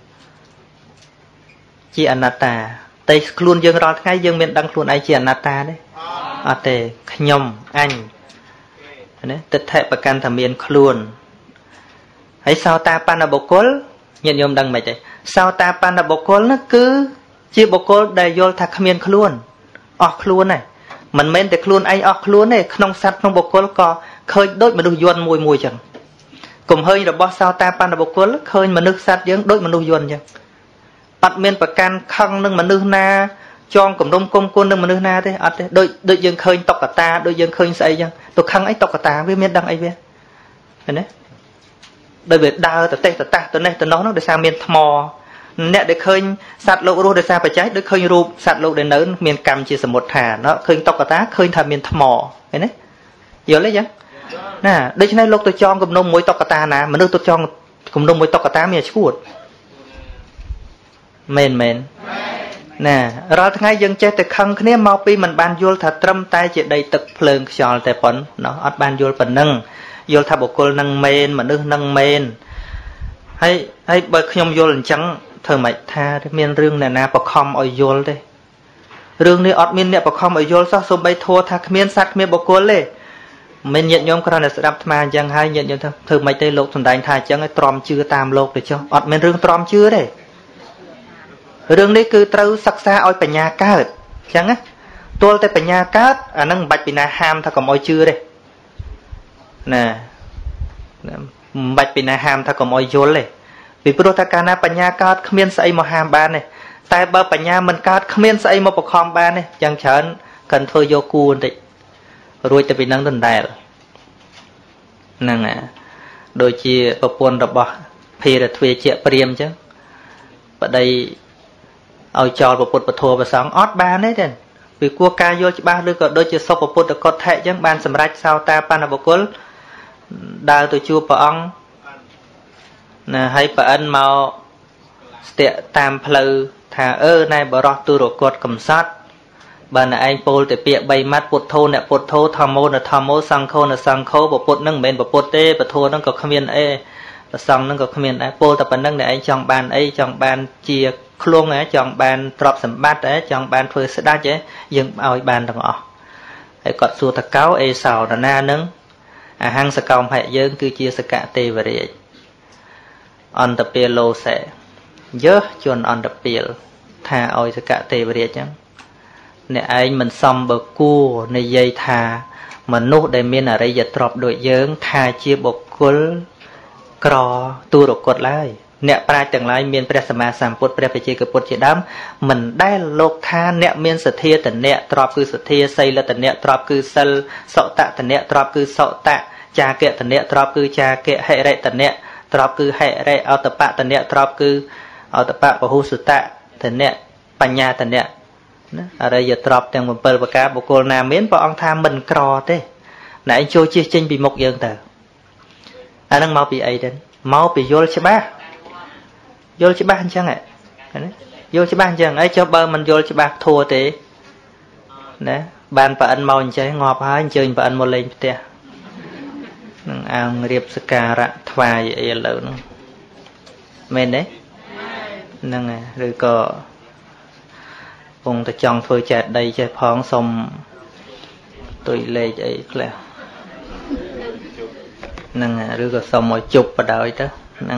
ជាអនត្តាតែខ្លួនយើងរាល់ថ្ងៃយើងមានដឹងខ្លួនឯងជាអនត្តាទេអត់ទេខ្ញុំអញណាទិដ្ឋិប្រកាន់ថាមានខ្លួនហើយសោតាបណ្ណបុគ្គលញាតិញោមដឹងមិនទេសោតាបណ្ណបុគ្គលនោះគឺជាបុគ្គលដែលយល់ថាគ្មានខ្លួនអស់ខ្លួនហើយមិនមែនតែខ្លួនឯងអស់ខ្លួនទេក្នុងសត្វក្នុងបុគ្គលក៏ឃើញដូចមនុស្សយន្តមួយចឹងកុំឃើញរបស់សោតាបណ្ណបុគ្គលឃើញមនុស្សសត្វយើងដូចមនុស្សយន្តចឹងអត់មានប្រកាន់ខឹងនឹងមនុស្សណាចងគំនុំគុំគុននឹងមនុស្សណាទេអត់ទេដូចយើងឃើញតុក្កតាដូចយើងឃើញស្អីចឹងទៅខឹងអីតុក្កតាវាមានដឹងអីវាឃើញទេដោយវាដើរទៅទេសទៅតាស់ទៅនេះទៅនោះនោះដោយសារមានថ្មអ្នកដែលឃើញសត្វលោករស់ដោយសារបច្ច័យដូចឃើញរូបសត្វលោកដែលនៅមានកម្មជាសមុទ្រឋានឃើញតុក្កតាឃើញថាមានថ្មឃើញទេយល់ទេចឹងណាដូច្នេះលោកទៅចងគំនុំមួយតុក្កតាណាមនុស្សទៅចងគំនុំមួយតុក្កតាមានឈួតមែនណារាល់ថ្ងៃយើងចេះតែខឹងគ្នាមកពីមិនបានយល់ថាត្រឹមតែជាដីទឹកភ្លើងខ្យល់តែប៉ុណ្ណោះអត់បានយល់ប៉ុណ្ណឹងយល់ថាបុគ្គលនឹងមែនមនុស្សនឹងមែនហើយបើខ្ញុំយល់អញ្ចឹងធ្វើម៉េចថាមានរឿងអ្នកណាបខំឲ្យយល់ទេរឿងនេះអត់មានអ្នកបខំឲ្យយល់សោះសូម្បីធัวថាគ្មានសត្វគ្មានបុគ្គលទេមិនញាតិញោមគ្រាន់តែស្ដាប់អាត្មាអញ្ចឹងហើយញាតិញោមថាធ្វើម៉េចទេលោកសំដែងថាអញ្ចឹងឲ្យទ្រាំជឿតាមលោកទៅចុះអត់មានរឿងទ្រាំជឿទេរឿងនេះគឺត្រូវសិក្សាឲ្យបញ្ញាកើតអញ្ចឹងណាទល់តែបញ្ញាកើតអានឹងមិនបាច់ពីណាហាមថាកុំឲ្យជឿទេណាមិនបាច់ពីណាហាមថាកុំឲ្យយល់ទេពីព្រោះថាកាលណាបញ្ញាកើតគ្មានស្អីមកហាមបានទេតែបើបញ្ញាមិនកើតគ្មានស្អីមកបង្ខំបានទេអញ្ចឹងច្រើនcầnធ្វើយកគូបន្តិចរួចទៅពីនឹងដដែលហ្នឹងដូចជាប្រពន្ធរបស់ភេរទ្វាជាព្រាមអញ្ចឹងប្តីឲ្យចោលពុទ្ធពធប្រសងអត់បានទេពីគួរការយល់ច្បាស់ឬក៏ដូចជាសុភពុទ្ធកថៈអញ្ចឹងបានសម្រេចសោតាបណ្ឌបុគ្គលដើរទៅជួបព្រះអង្គណាហើយប្រអិនមកស្ទាក់តាមផ្លូវថាណែបរោះទុរគតកំសត់បើណែឯងពោលតែពាក្យ3ម៉ាត់ពុទ្ធោអ្នកពុទ្ធោធម្មោនធម្មោសង្ឃោនសង្ឃោពុទ្ធនឹងមិនមែនពុទ្ធទេពធនឹងក៏គ្មានអីប្រសង្ឃនឹងក៏គ្មានដែរពោលតែប៉ុណ្្នឹងណែឯងចង់បានអីចង់បានជាឃ្លួងចង់បានទ្រព្យសម្បត្តិចង់បានធ្វើស្ដេចយើងឲ្យបានទាំងអស់ហើយគាត់សួរតកោអេសោតាណានឹងអហង្សកោមហៈយើងគឺជាសកទេវរាជអន្តពាលោសេយើជន់អន្តពាលថាឲ្យសកទេវរាជចឹងអ្នកឯងមិនសមបើគួរនិយាយថាមនុស្សដែលមានអរិយទ្រព្យដូចយើងថាជាបុគ្គលក្រទុរគតឡើយអ្នកប្រាជ្ញទាំងឡាយមានព្រះសម្មាសម្ពុទ្ធព្រះបជាកពុទ្ធជាដើមមិនដែលលោកថាអ្នកមានសទ្ធាតនៈទ្រព្យគឺសទ្ធាសីលតនៈទ្រព្យគឺសិលសុតតនៈទ្រព្យគឺសុតៈចាកតនៈទ្រព្យគឺចាកហិរិតនៈទ្រព្យគឺហិរិអតបតនៈទ្រព្យគឺអតបពហុសតតនៈបញ្ញាតនៈណាអរិយទ្រព្យទាំង7ប្រការបុគ្គលណាមានព្រះអង្គថាមិនក្រទេណែឯងចូលជិះចេញពីមុខយើងទៅអានឹងមកពីអីទៅមកពីយល់ច្បាស់អញ្ចឹងយល់ច្បាស់អញ្ចឹងអីចុះបើមិនយល់ច្បាស់ធัวទេណាបានប្រអិនមកអញ្ចឹងងាប់ហើយអញ្ជើញប្រអិនមកលេងផ្ទះនឹងអង្គរៀបសក្ការៈថ្វាយអីឥឡូវហ្នឹងមែនទេហ្នឹងឬក៏ពងតែចង់ធ្វើចេះដីចេះផងសុំទុយលេខអីខ្លះហ្នឹងឬក៏សុំឲ្យជប់បដ ாய் ទៅហ្នឹង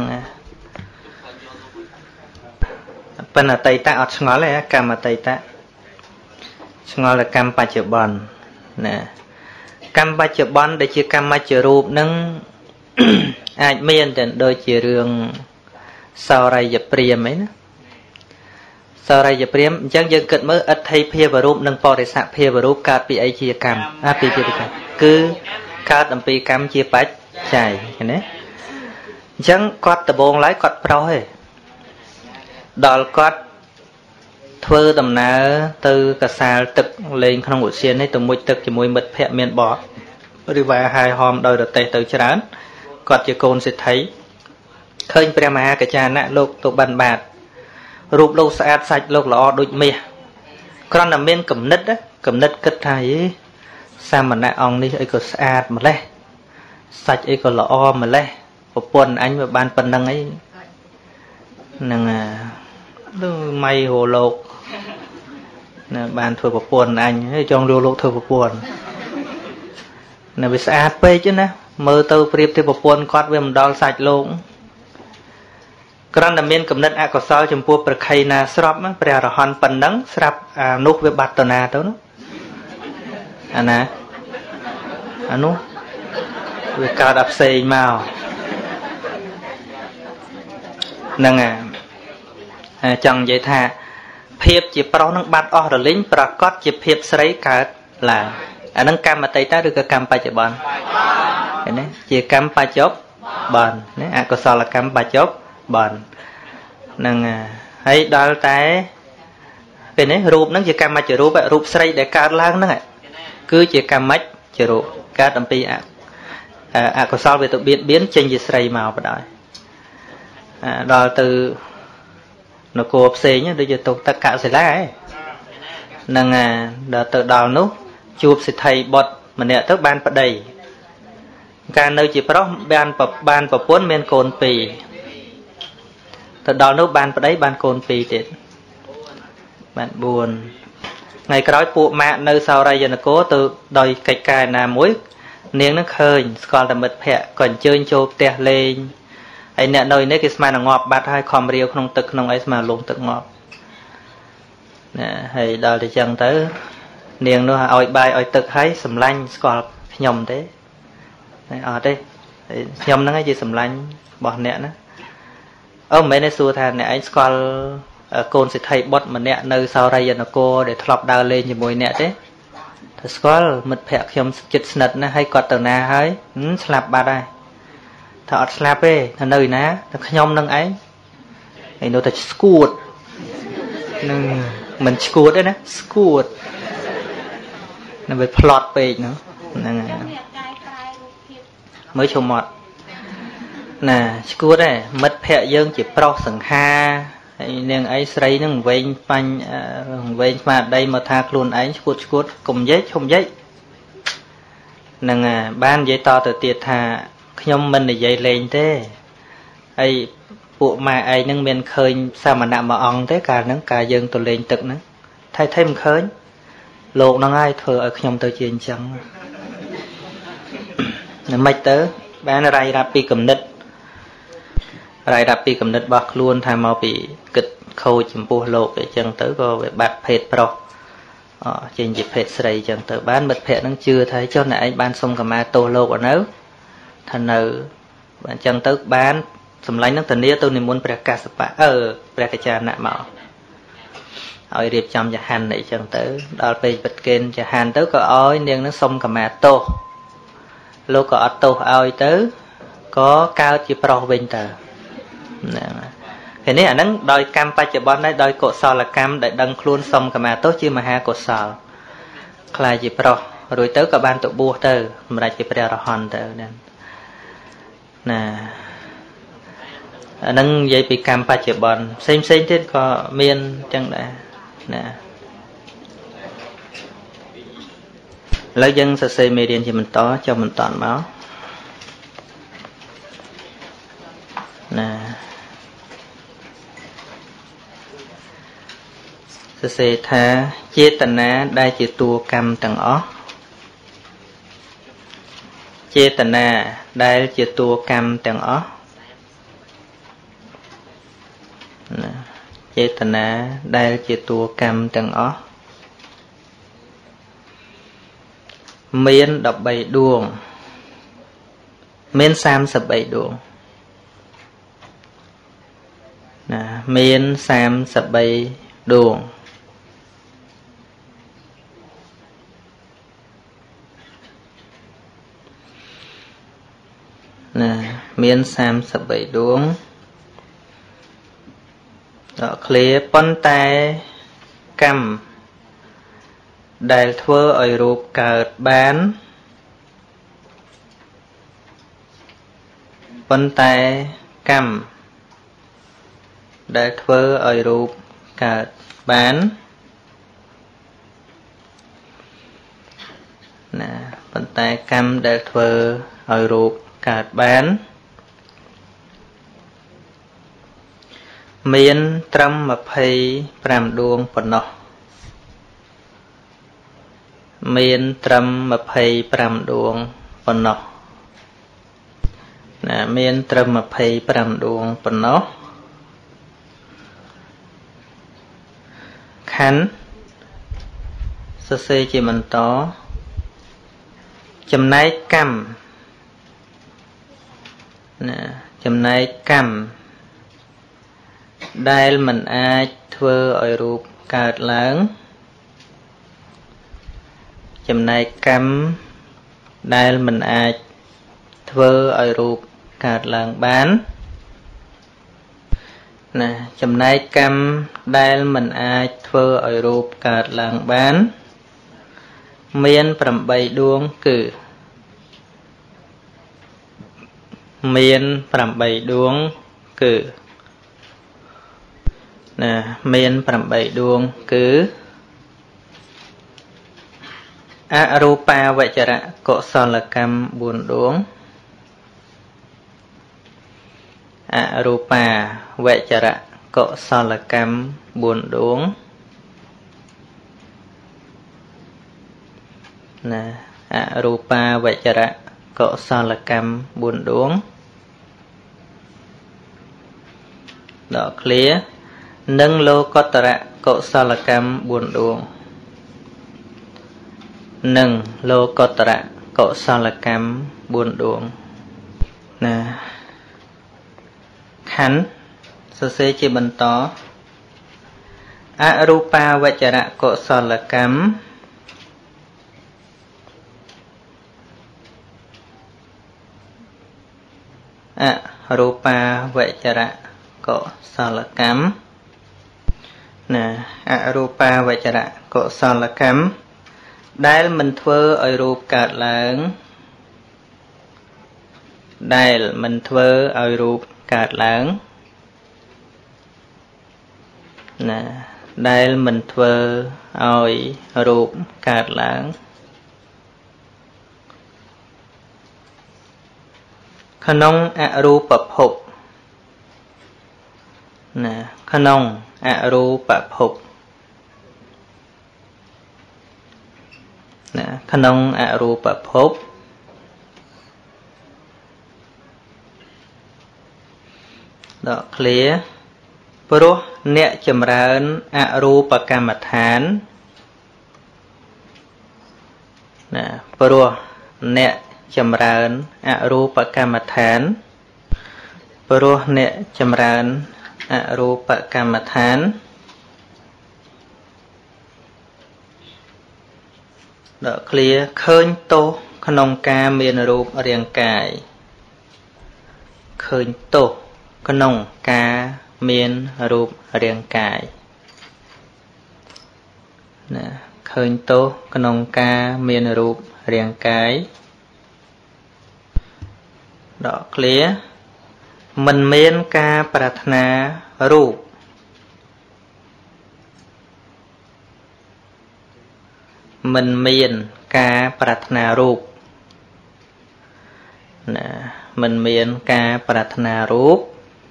ប៉ុន្តែអតីតអត់ឆ្ងល់ទេកម្មអតីតឆ្ងល់តែកម្មបច្ចុប្បន្នណាកម្មបច្ចុប្បន្នដែលជាកម្មមជ្ឈរូបហ្នឹងអាចមានតែដូចជារឿងសោរិយព្រាមអីណាសោរិយព្រាមអញ្ចឹងយើងគិតមើលអដ្ឋិភាវរូបនិងបរិស័កភាវរូបកើតពីអីជាកម្មពីជាកម្មគឺកើតអំពីកម្មជាបច្ច័យឃើញទេអញ្ចឹងគាត់ដំបងឡើយគាត់ប្រុសទេដល់គាត់ធ្វើដំណើរទៅកសាលទឹកលេងក្នុងឧទ្យាននេះទៅមុជទឹកជាមួយមិត្តភ័ក្តិមានបទឬវាហាយហោមដោយរទេះទៅច្រើនគាត់ជាកូនសេដ្ឋីឃើញព្រះមហាកច្ចាណៈលោកទៅបិណ្ឌបាតរូបលោកស្អាតសាច់លោកល្អដូចមាសគ្រាន់តែមានគំនិតគិតថាសាមណៈអង្គនេះអីក៏ស្អាតម្លេះសាច់អីក៏ល្អម្លេះប្រពន្ធអញវាបានប៉ុណ្្នឹងអីហ្នឹងដូចម៉ៃហូលោកណាបានធ្វើប្រពន្ធអញហើយចង់លួលោកធ្វើប្រពន្ធណាវាស្អាតពេកណាមើលទៅប្រៀបទៅប្រពន្ធគាត់វាមិនដល់សាច់លោកគ្រាន់តែមានគំនិតអកុសលចំពោះប្រខ័យណាស្របព្រះអរហន្តប៉ុណ្ណឹងស្រាប់អានោះវាបាត់តណាទៅអាណាអានោះវាកើតអផ្សេងមកហ្នឹងចង់និយាយថាភាពជាប្រុសនឹងបាត់អស់រលីងប្រកាសជាភាពស្រីកើតឡើងអានឹងកម្មអតីតឬក៏កម្មបច្ចុប្បន្នឃើញទេជាកម្មបច្ចុប្បន្នណាអកុសលកម្មបច្ចុប្បន្នហ្នឹងហើយដល់តែពេលនេះរូបហ្នឹងជាកម្មមជ្ឈរូបរូបស្រីដែលកើតឡើងហ្នឹងគឺជាកម្មមជ្ឈរូបកើតអំពីអកុសលវាទៅបៀតបៀនចេញជាស្រីមកបណ្ដោយដល់ទៅនគរផ្សេងដូចជាទុកទឹកកសិលាហ្នឹងដល់ទៅដល់នោះជួបសិទ្ធិបុត្រម្នាក់ទៅបានប្តី Cả nơi chỉ pro ban bập bốn men cồn pì. Từ đó nó ban vào đấy ban cồn pì tiệt. Bạn buồn. Ngày cái đói phụ mạ nơi sau đây giờ nó cố từ đòi cạch cài nà muối niềng nó khơi còn là mật phẹ còn chơi chộp tè lên ấy nè nơi nấy cái smile nó ngọt bát hai khom riêu không tực không ấy mà luôn tực ngọt nè hay đó thì chẳng tới niềng nó oi bài oi tực hay sầm lanh còn nhom thế ở đây nhom nó cái gì sầm lanh bỏ nè nó ông mấy này xua thằng này anh còn côn sẽ thay bớt mà nè nơi sau đây giờ nó cô để thọp đào lên như mùi nè thế thật có mật phẹ khiêm chật nật nó hay quạt tờ na hay slap ba đây thọ slap ấy thằng nơi ná thằng nhom nâng ấy ấy nó thật scoot mình scoot đấy nè scoot nó bị plot page nữa mới cho mọt nè scoot đấy mật phẹ dương chỉ pro sừng ha nên ấy xây nó vén phanh vén mà đây mà tha luôn ấy scoot cùng giấy không giấy nè ban giấy to từ tiệt thà nhom mình để giấy lên thế ấy bộ mà ấy nâng miền khơi sao mà nạm mà ong thế cả nâng cả dương tôi lên tực nữa thay thêm khơi lộ nó ai thừa ở nhom tôi chuyện chẳng mạch tớ bán ray ra pi cầm nứt ray ra pi cầm nứt bạc luôn thay mau bị kịch khâu chìm bùa lộ để chẳng tới có về bạc phết pro trên dịp phết sấy chẳng tới bán mật phết nó chưa thấy cho này bán xong cả ma tô lộ ở nấu thành nữ bạn chẳng tới bán sầm lánh nó thành nia tôi nên muốn bẹt cà spa bẹt cà cha nạ mỏ ở điệp trong nhà hàng này chẳng tới đó về bật kênh nhà hàng tới có oi nên nó xong cả ma tô lô có tô oi tới có cao chỉ pro bên tờ thế này anh đang đòi cam pa chợ bon đấy đòi cột sò là cam để đăng luôn xong cả mà tốt chứ mà ha cột sò khai chỉ pro rồi tới cả ban tụ bùa tới mà lại chỉ pro là hòn tới nên nè anh đang dây bị cam pa chợ bon xem thế có miên chẳng đã nè lấy dân sơ sê mê điên thì mình to cho mình toàn máu nè sẽ tha chế tận á đai chỉ tua cam tầng ó chế tận á đai chỉ tua cam tầng ó chế tận á đai chỉ tua cam tầng ó miên đọc bảy đuông miên sam sập bảy đuông miên sam sập bảy đuông miên sam sập bảy đuống đó clear pon tai cam đại thưa ở ruột card bán pon tai cam đại thưa ở ruột card bán nè pon tai cam đại thưa ở ruột card bán miên trăm mà phay pram đuông phần nọ miên trăm mà phay pram đuông phần nọ nè miên trăm mà phay pram đuông phần nọ khánh sơ sê chỉ mình to chấm nái cam nè chấm nái cam đây mình ai thưa ở ruột card lớn chấm này cam đây mình ai thưa ở ruột card lớn bán nè chấm này cam đây mình ai thưa ở ruột card lớn bán miên phẩm bảy đuông cử miên phẩm bảy đuông cử nè miên phẩm bảy đuông cứ arupa vậy chả có son là cam buồn đuông arupa vajara kosalakam 4 ដួង arupa vajara kosalakam 4 ដួង ដក clear និងលោកតរៈកុសលកម្ម 4 ដួង និងលោកតរៈកុសលកម្ម 4 ដួង ខណ្ឌសរសេរជាបន្តអរូបាវចរៈកុសលកម្មអរូបាវចរៈកុសលកម្មអរូបាវចរៈកុសលកម្មដែលមិនធ្វើឲ្យរូបកើតឡើងដែលមិនធ្វើឲ្យរូបកើតឡើងដែលមិនធ្វើឲ្យរូបកើតឡើងក្នុងអរូបភពក្នុងអរូបភពក្នុងអរូបភពដក clear ព្រោះអ្នកចម្រើនអរូបកម្មដ្ឋានព្រោះអ្នកចម្រើនអរូបកម្មដ្ឋានព្រោះអ្នកចម្រើនអរូបកម្មដ្ឋានដក clear ឃើញទោសក្នុងការមានរូបរាងកាយឃើញទោសក្នុងការមានរូបរាងកាយឃើញទោសក្នុងការមានរូបរាងកាយដក clear មិនមានការប្រាថ្នារូបមិនមានការប្រាថ្នារូបមិនមានការប្រាថ្នារូប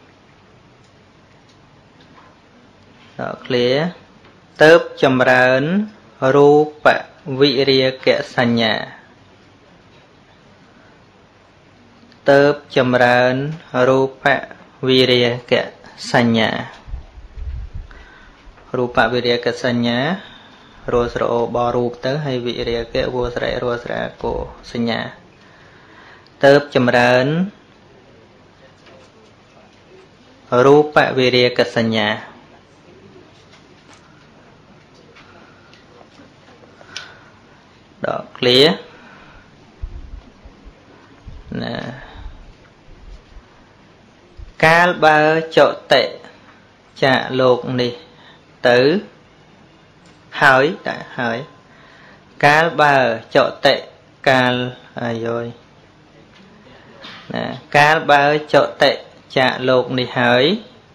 ដក clear ទៅចម្រើនរូបវិរាគសញ្ញាទៅចម្រើនរូបវិរាគសញ្ញារូបវិរាគសញ្ញារស់រអូបរូបទៅហើយវិរាគវស្រែរស់ស្រាកោសញ្ញាទៅចម្រើនរូបវិរាគសញ្ញាដក clear កាលបើចតិចាលោកនេះទៅហើយតែហើយកាលបើចតិកាលអាយយកាលបើចតិចាលោកនេះហើយ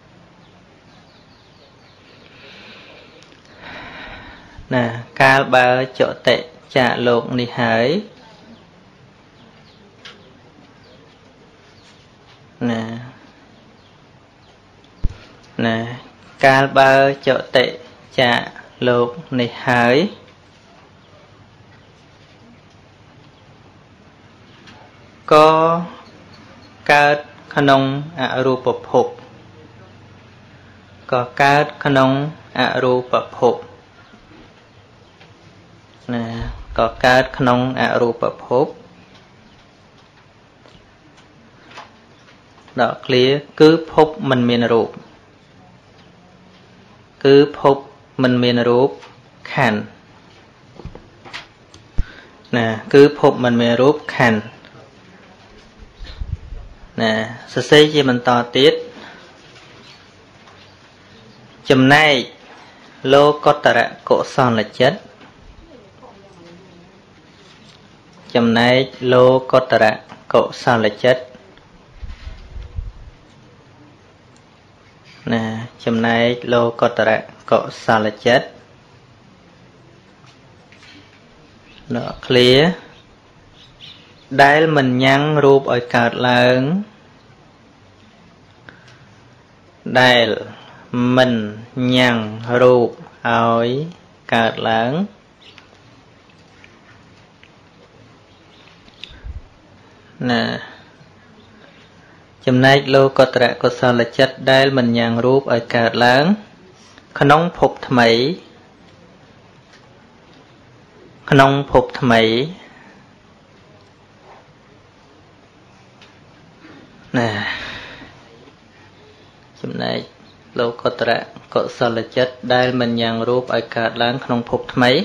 កាលបើចតិចាលោកនេះហើយកាលបើចតិចាលោកនេះហើយក៏កើតក្នុងអរូបភពក៏កើតក្នុងអរូបភពក៏កើតក្នុងអរូបភពដក clear គឺភពមិនមានរូបគឺភពមិនមានរូបខណ្ឌគឺភពមិនមានរូបខណ្ឌសរសេរជាបន្តទៀតចំណែកលោកតរៈកុសលចិត្តចំណែកលោកតរៈកុសលចិត្តចំណែកលោកតរៈកុសលចិត្តដក clear ដែលមិនញ៉ាំងរូបឲ្យកើតឡើងដែលមិនញ៉ាំងរូបឲ្យកើតឡើងណាចំណែកលោកតរៈកុសលចិត្តដែលមិនញ៉ាំងរូបឲ្យកើតឡើងក្នុងភពថ្មីណាចំណែកលោកតរៈកុសលចិត្តដែលមិនញ៉ាំងរូបឲ្យកើតឡើងក្នុងភពថ្មី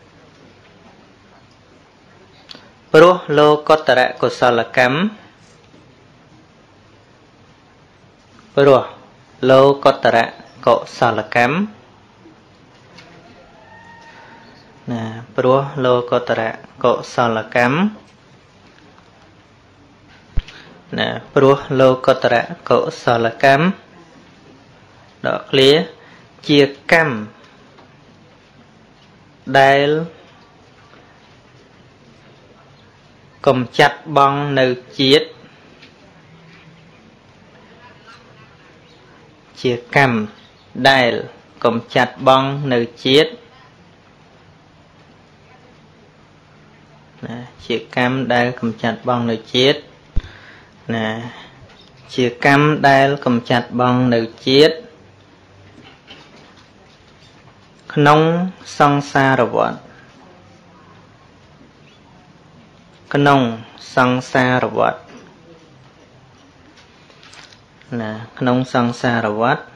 ព្រោះលោកតរៈកុសលកម្មព្រោះលោកតរៈកុសលកម្មណាព្រោះលោកតរៈកុសលកម្មណាព្រោះលោកតរៈកុសលកម្មដកឃ្លាជាកម្មដែលកំចាត់បង់នៅជាតិជាកម្មដែលកំចាត់បង់នៅជាតិណាជាកម្មដែលកំចាត់បង់នៅជាតិណាជាកម្មដែលកំចាត់បង់នៅជាតិក្នុងសង្សារវដ្តក្នុងសង្សារវដ្តណាក្នុងសង្សារវដ្ត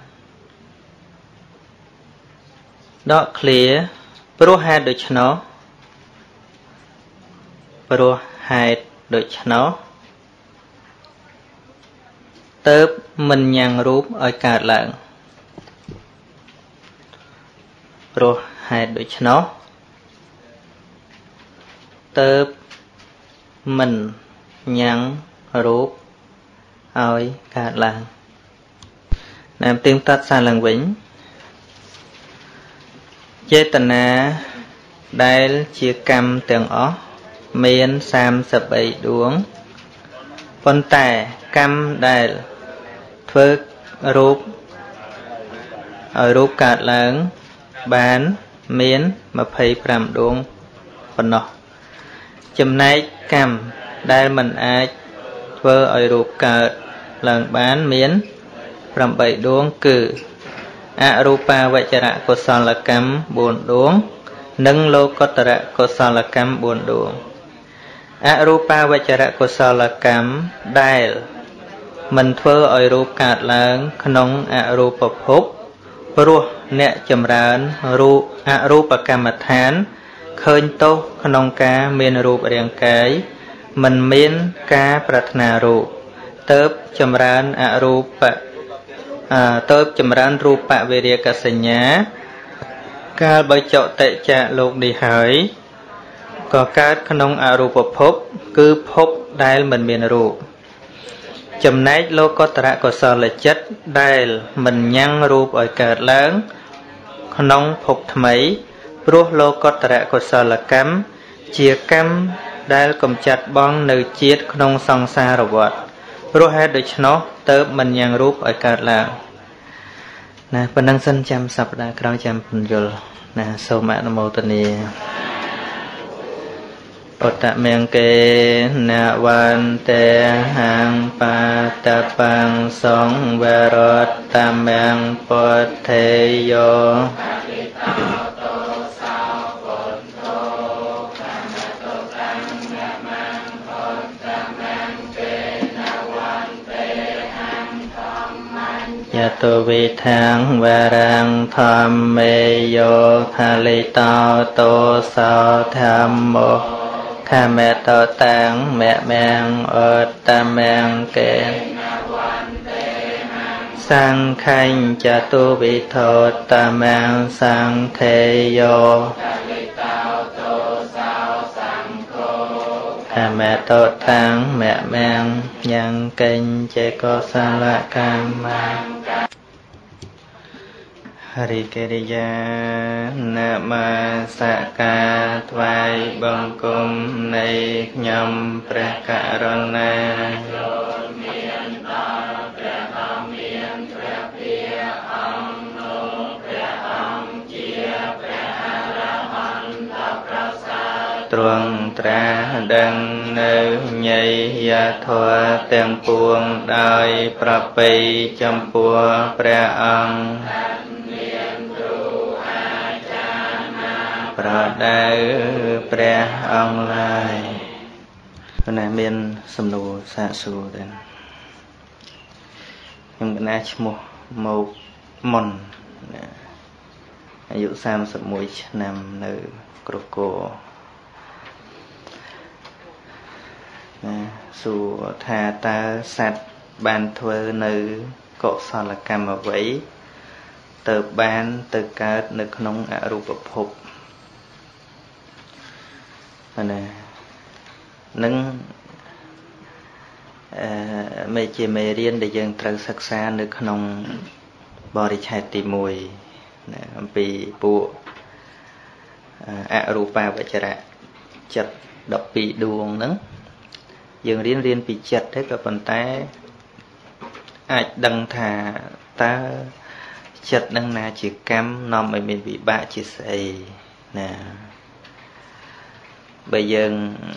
ដកឃ្លាព្រោះហេតុដូច្នោះព្រោះហេតុដូច្នោះទើបមិនញ៉ាំងរូបឲ្យកើតឡើងព្រោះហេតុដូច្នោះទើបមិនញ៉ាំងរូបឲ្យកើតឡើងណាមទៀងតាត់សារឡើងវិញចេតនាដែលជាកម្មទាំងអស់មាន33ដួងប៉ុន្តែកម្មដែលធ្វើរូបឲ្យរូបកើតឡើងបានមាន25ដួងប៉ុណ្ណោះចំណែកកម្មដែលមិនអាចធ្វើឲ្យរូបកើតឡើងបានមាន8ដួងគឺអរូបាវចរកុសលកម្ម4ដួងនិងលោកតរកុសលកម្ម4ដួងអរូបាវចរកុសលកម្មដែលមិនធ្វើឲ្យរូបកើតឡើងក្នុងអរូបភពព្រោះអ្នកចម្រើនរូបអរូបកម្មដ្ឋានឃើញទោសក្នុងការមានរូបរាងកាយមិនមានការប្រាថ្នារូបទើបចម្រើនអរូបទើបចម្រើនរូបវិរាកសញ្ញាកាលបើចតិចៈលោកនេះហើយក៏កើតក្នុងអរូបភពគឺភពដែលមិនមានរូបចំណែកលោកតរកុសលចិត្តដែលមិនញ៉ាំងរូបឲ្យកើតឡើងក្នុងភពថ្មីព្រោះលោកតរកុសលកម្មជាកម្មដែលកំចាត់បង់នៅជាតិក្នុងសង្សារវដ្តព្រោះហេតុដូច្នោះទើបមិនញ៉ាំងរូបឲ្យកើតឡើងណាប៉ុណ្ណឹងសិនចាំសប្តាហ៍ក្រោយចាំពន្យល់ណាសូមអនុមោទនាឧត្តមង្គេនវន្ទេហាងបាតបង្សង្វរតមង្គពុទ្ធេយោយតវិធាងវរាំងធម្មេយោផលិតោតោសោធម្មោខមេតតាំងមៈមាំងអត្តមង្គេសង្ខញ្ចតុវិធោតមង្គសង្ខេយោខមេតតាំងមៈមាំងញ៉ាំងកេញចេកុសលកម្មហរិកិរិយានមស្ការថ្វាយបង្គំនៃខ្ញុំព្រះករុណាមានដល់ព្រះដ៏មានព្រះភិ truong tra đăng nơi nhây thoa tiền buông đòi prapei chăm pua pre ông pra đau pre ông lai này miền sầm nô xa xù đến nhưng cái này một màu mòn ví dụ sam sập mũi nằm nơi cổ dù thà ta sạch bàn thuê nơi cọ sao là cam ở vậy từ ban từ cả nơi nông ạ rụp hộp nè nâng mấy chị mê riêng để dân trâu sắc xa nơi nông bò đi chạy tìm mùi vì bộ ạ rụp bà vậy chả chật đọc bị đuông nâng dân riêng bị chật thế cả phần tay ai đăng thà ta chật đăng na chỉ cam nằm ở mình bị bạ chỉ xây nè bây giờ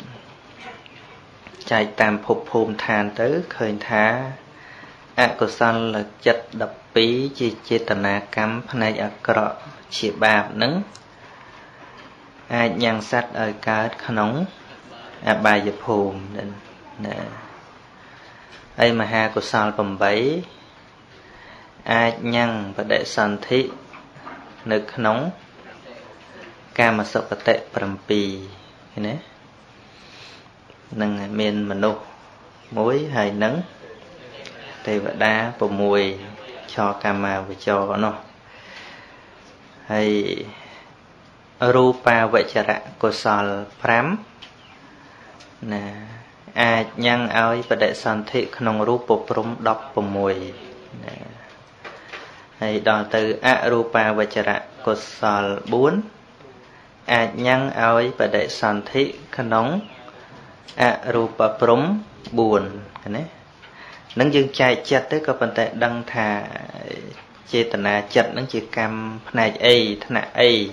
chạy tam phục hồn than tới khơi thá của son là chất đập bí chỉ chế tana cam này ở cọ chỉ bạp nứng ai nhang sát ở cá nóng bài dập hồn nè ai mà ha của son bầm bấy ai nhang và đệ sanh thị nực nóng cam mà sọc tệ bầm pì nè nâng miền mà nô muối hay nắng tây và đá và mùi cho cam mà và cho nó hay rupa vậy chả cô sal pram nè ai nhang áo và đệ sản thị không rupa prom đọc và mùi hay đo từ rupa vậy chả cô sal 4 ai nhang áo và đệ sản thị không rupa prom buồn này nâng dương chạy chặt tới có vấn đề đăng thà chế tana chặt nâng chỉ cam này ấy thà ấy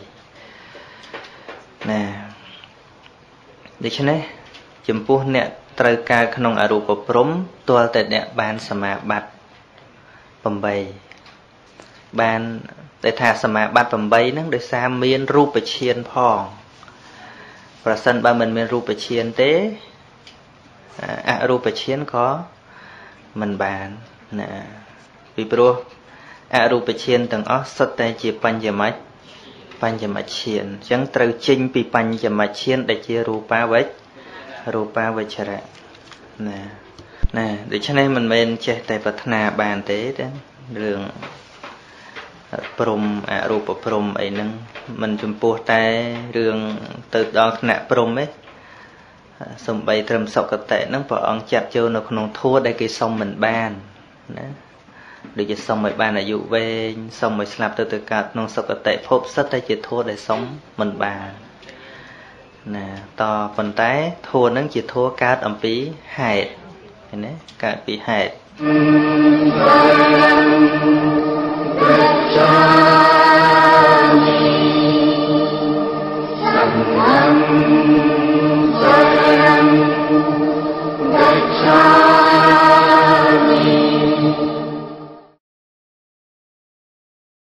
nè để cho nên chấm pu nè trời ca không rupa prom tua tại nè ban sama bát bầm bay ban để thà sama bát bầm bay nâng để xa miên rupa chiên phong và sân ba mình miên rupa chiên tế rupa chiên có mình bàn nè vì pro rupa chiên từng ó sắt tay chỉ panjama chiên chẳngត្រូវchinh pi panjama chiên để chia rupa với chara nè để cho nên mình men che tay vật na bàn tế đến đường prom rupa prom ấy nâng mình chùm pua tay đường từ đó nè prom ấy xong bay trầm sọc cái tệ nó bỏ ông chặt cho nó không thua đây cái xong mình ban được cho xong mấy ban là dụ về xong mấy slap từ cả nó sọc cái tệ phốp sắt đây chỉ thua để sống mình bàn nè to phần tái thua nó chỉ thua cát ẩm phí hại nè cát phí hại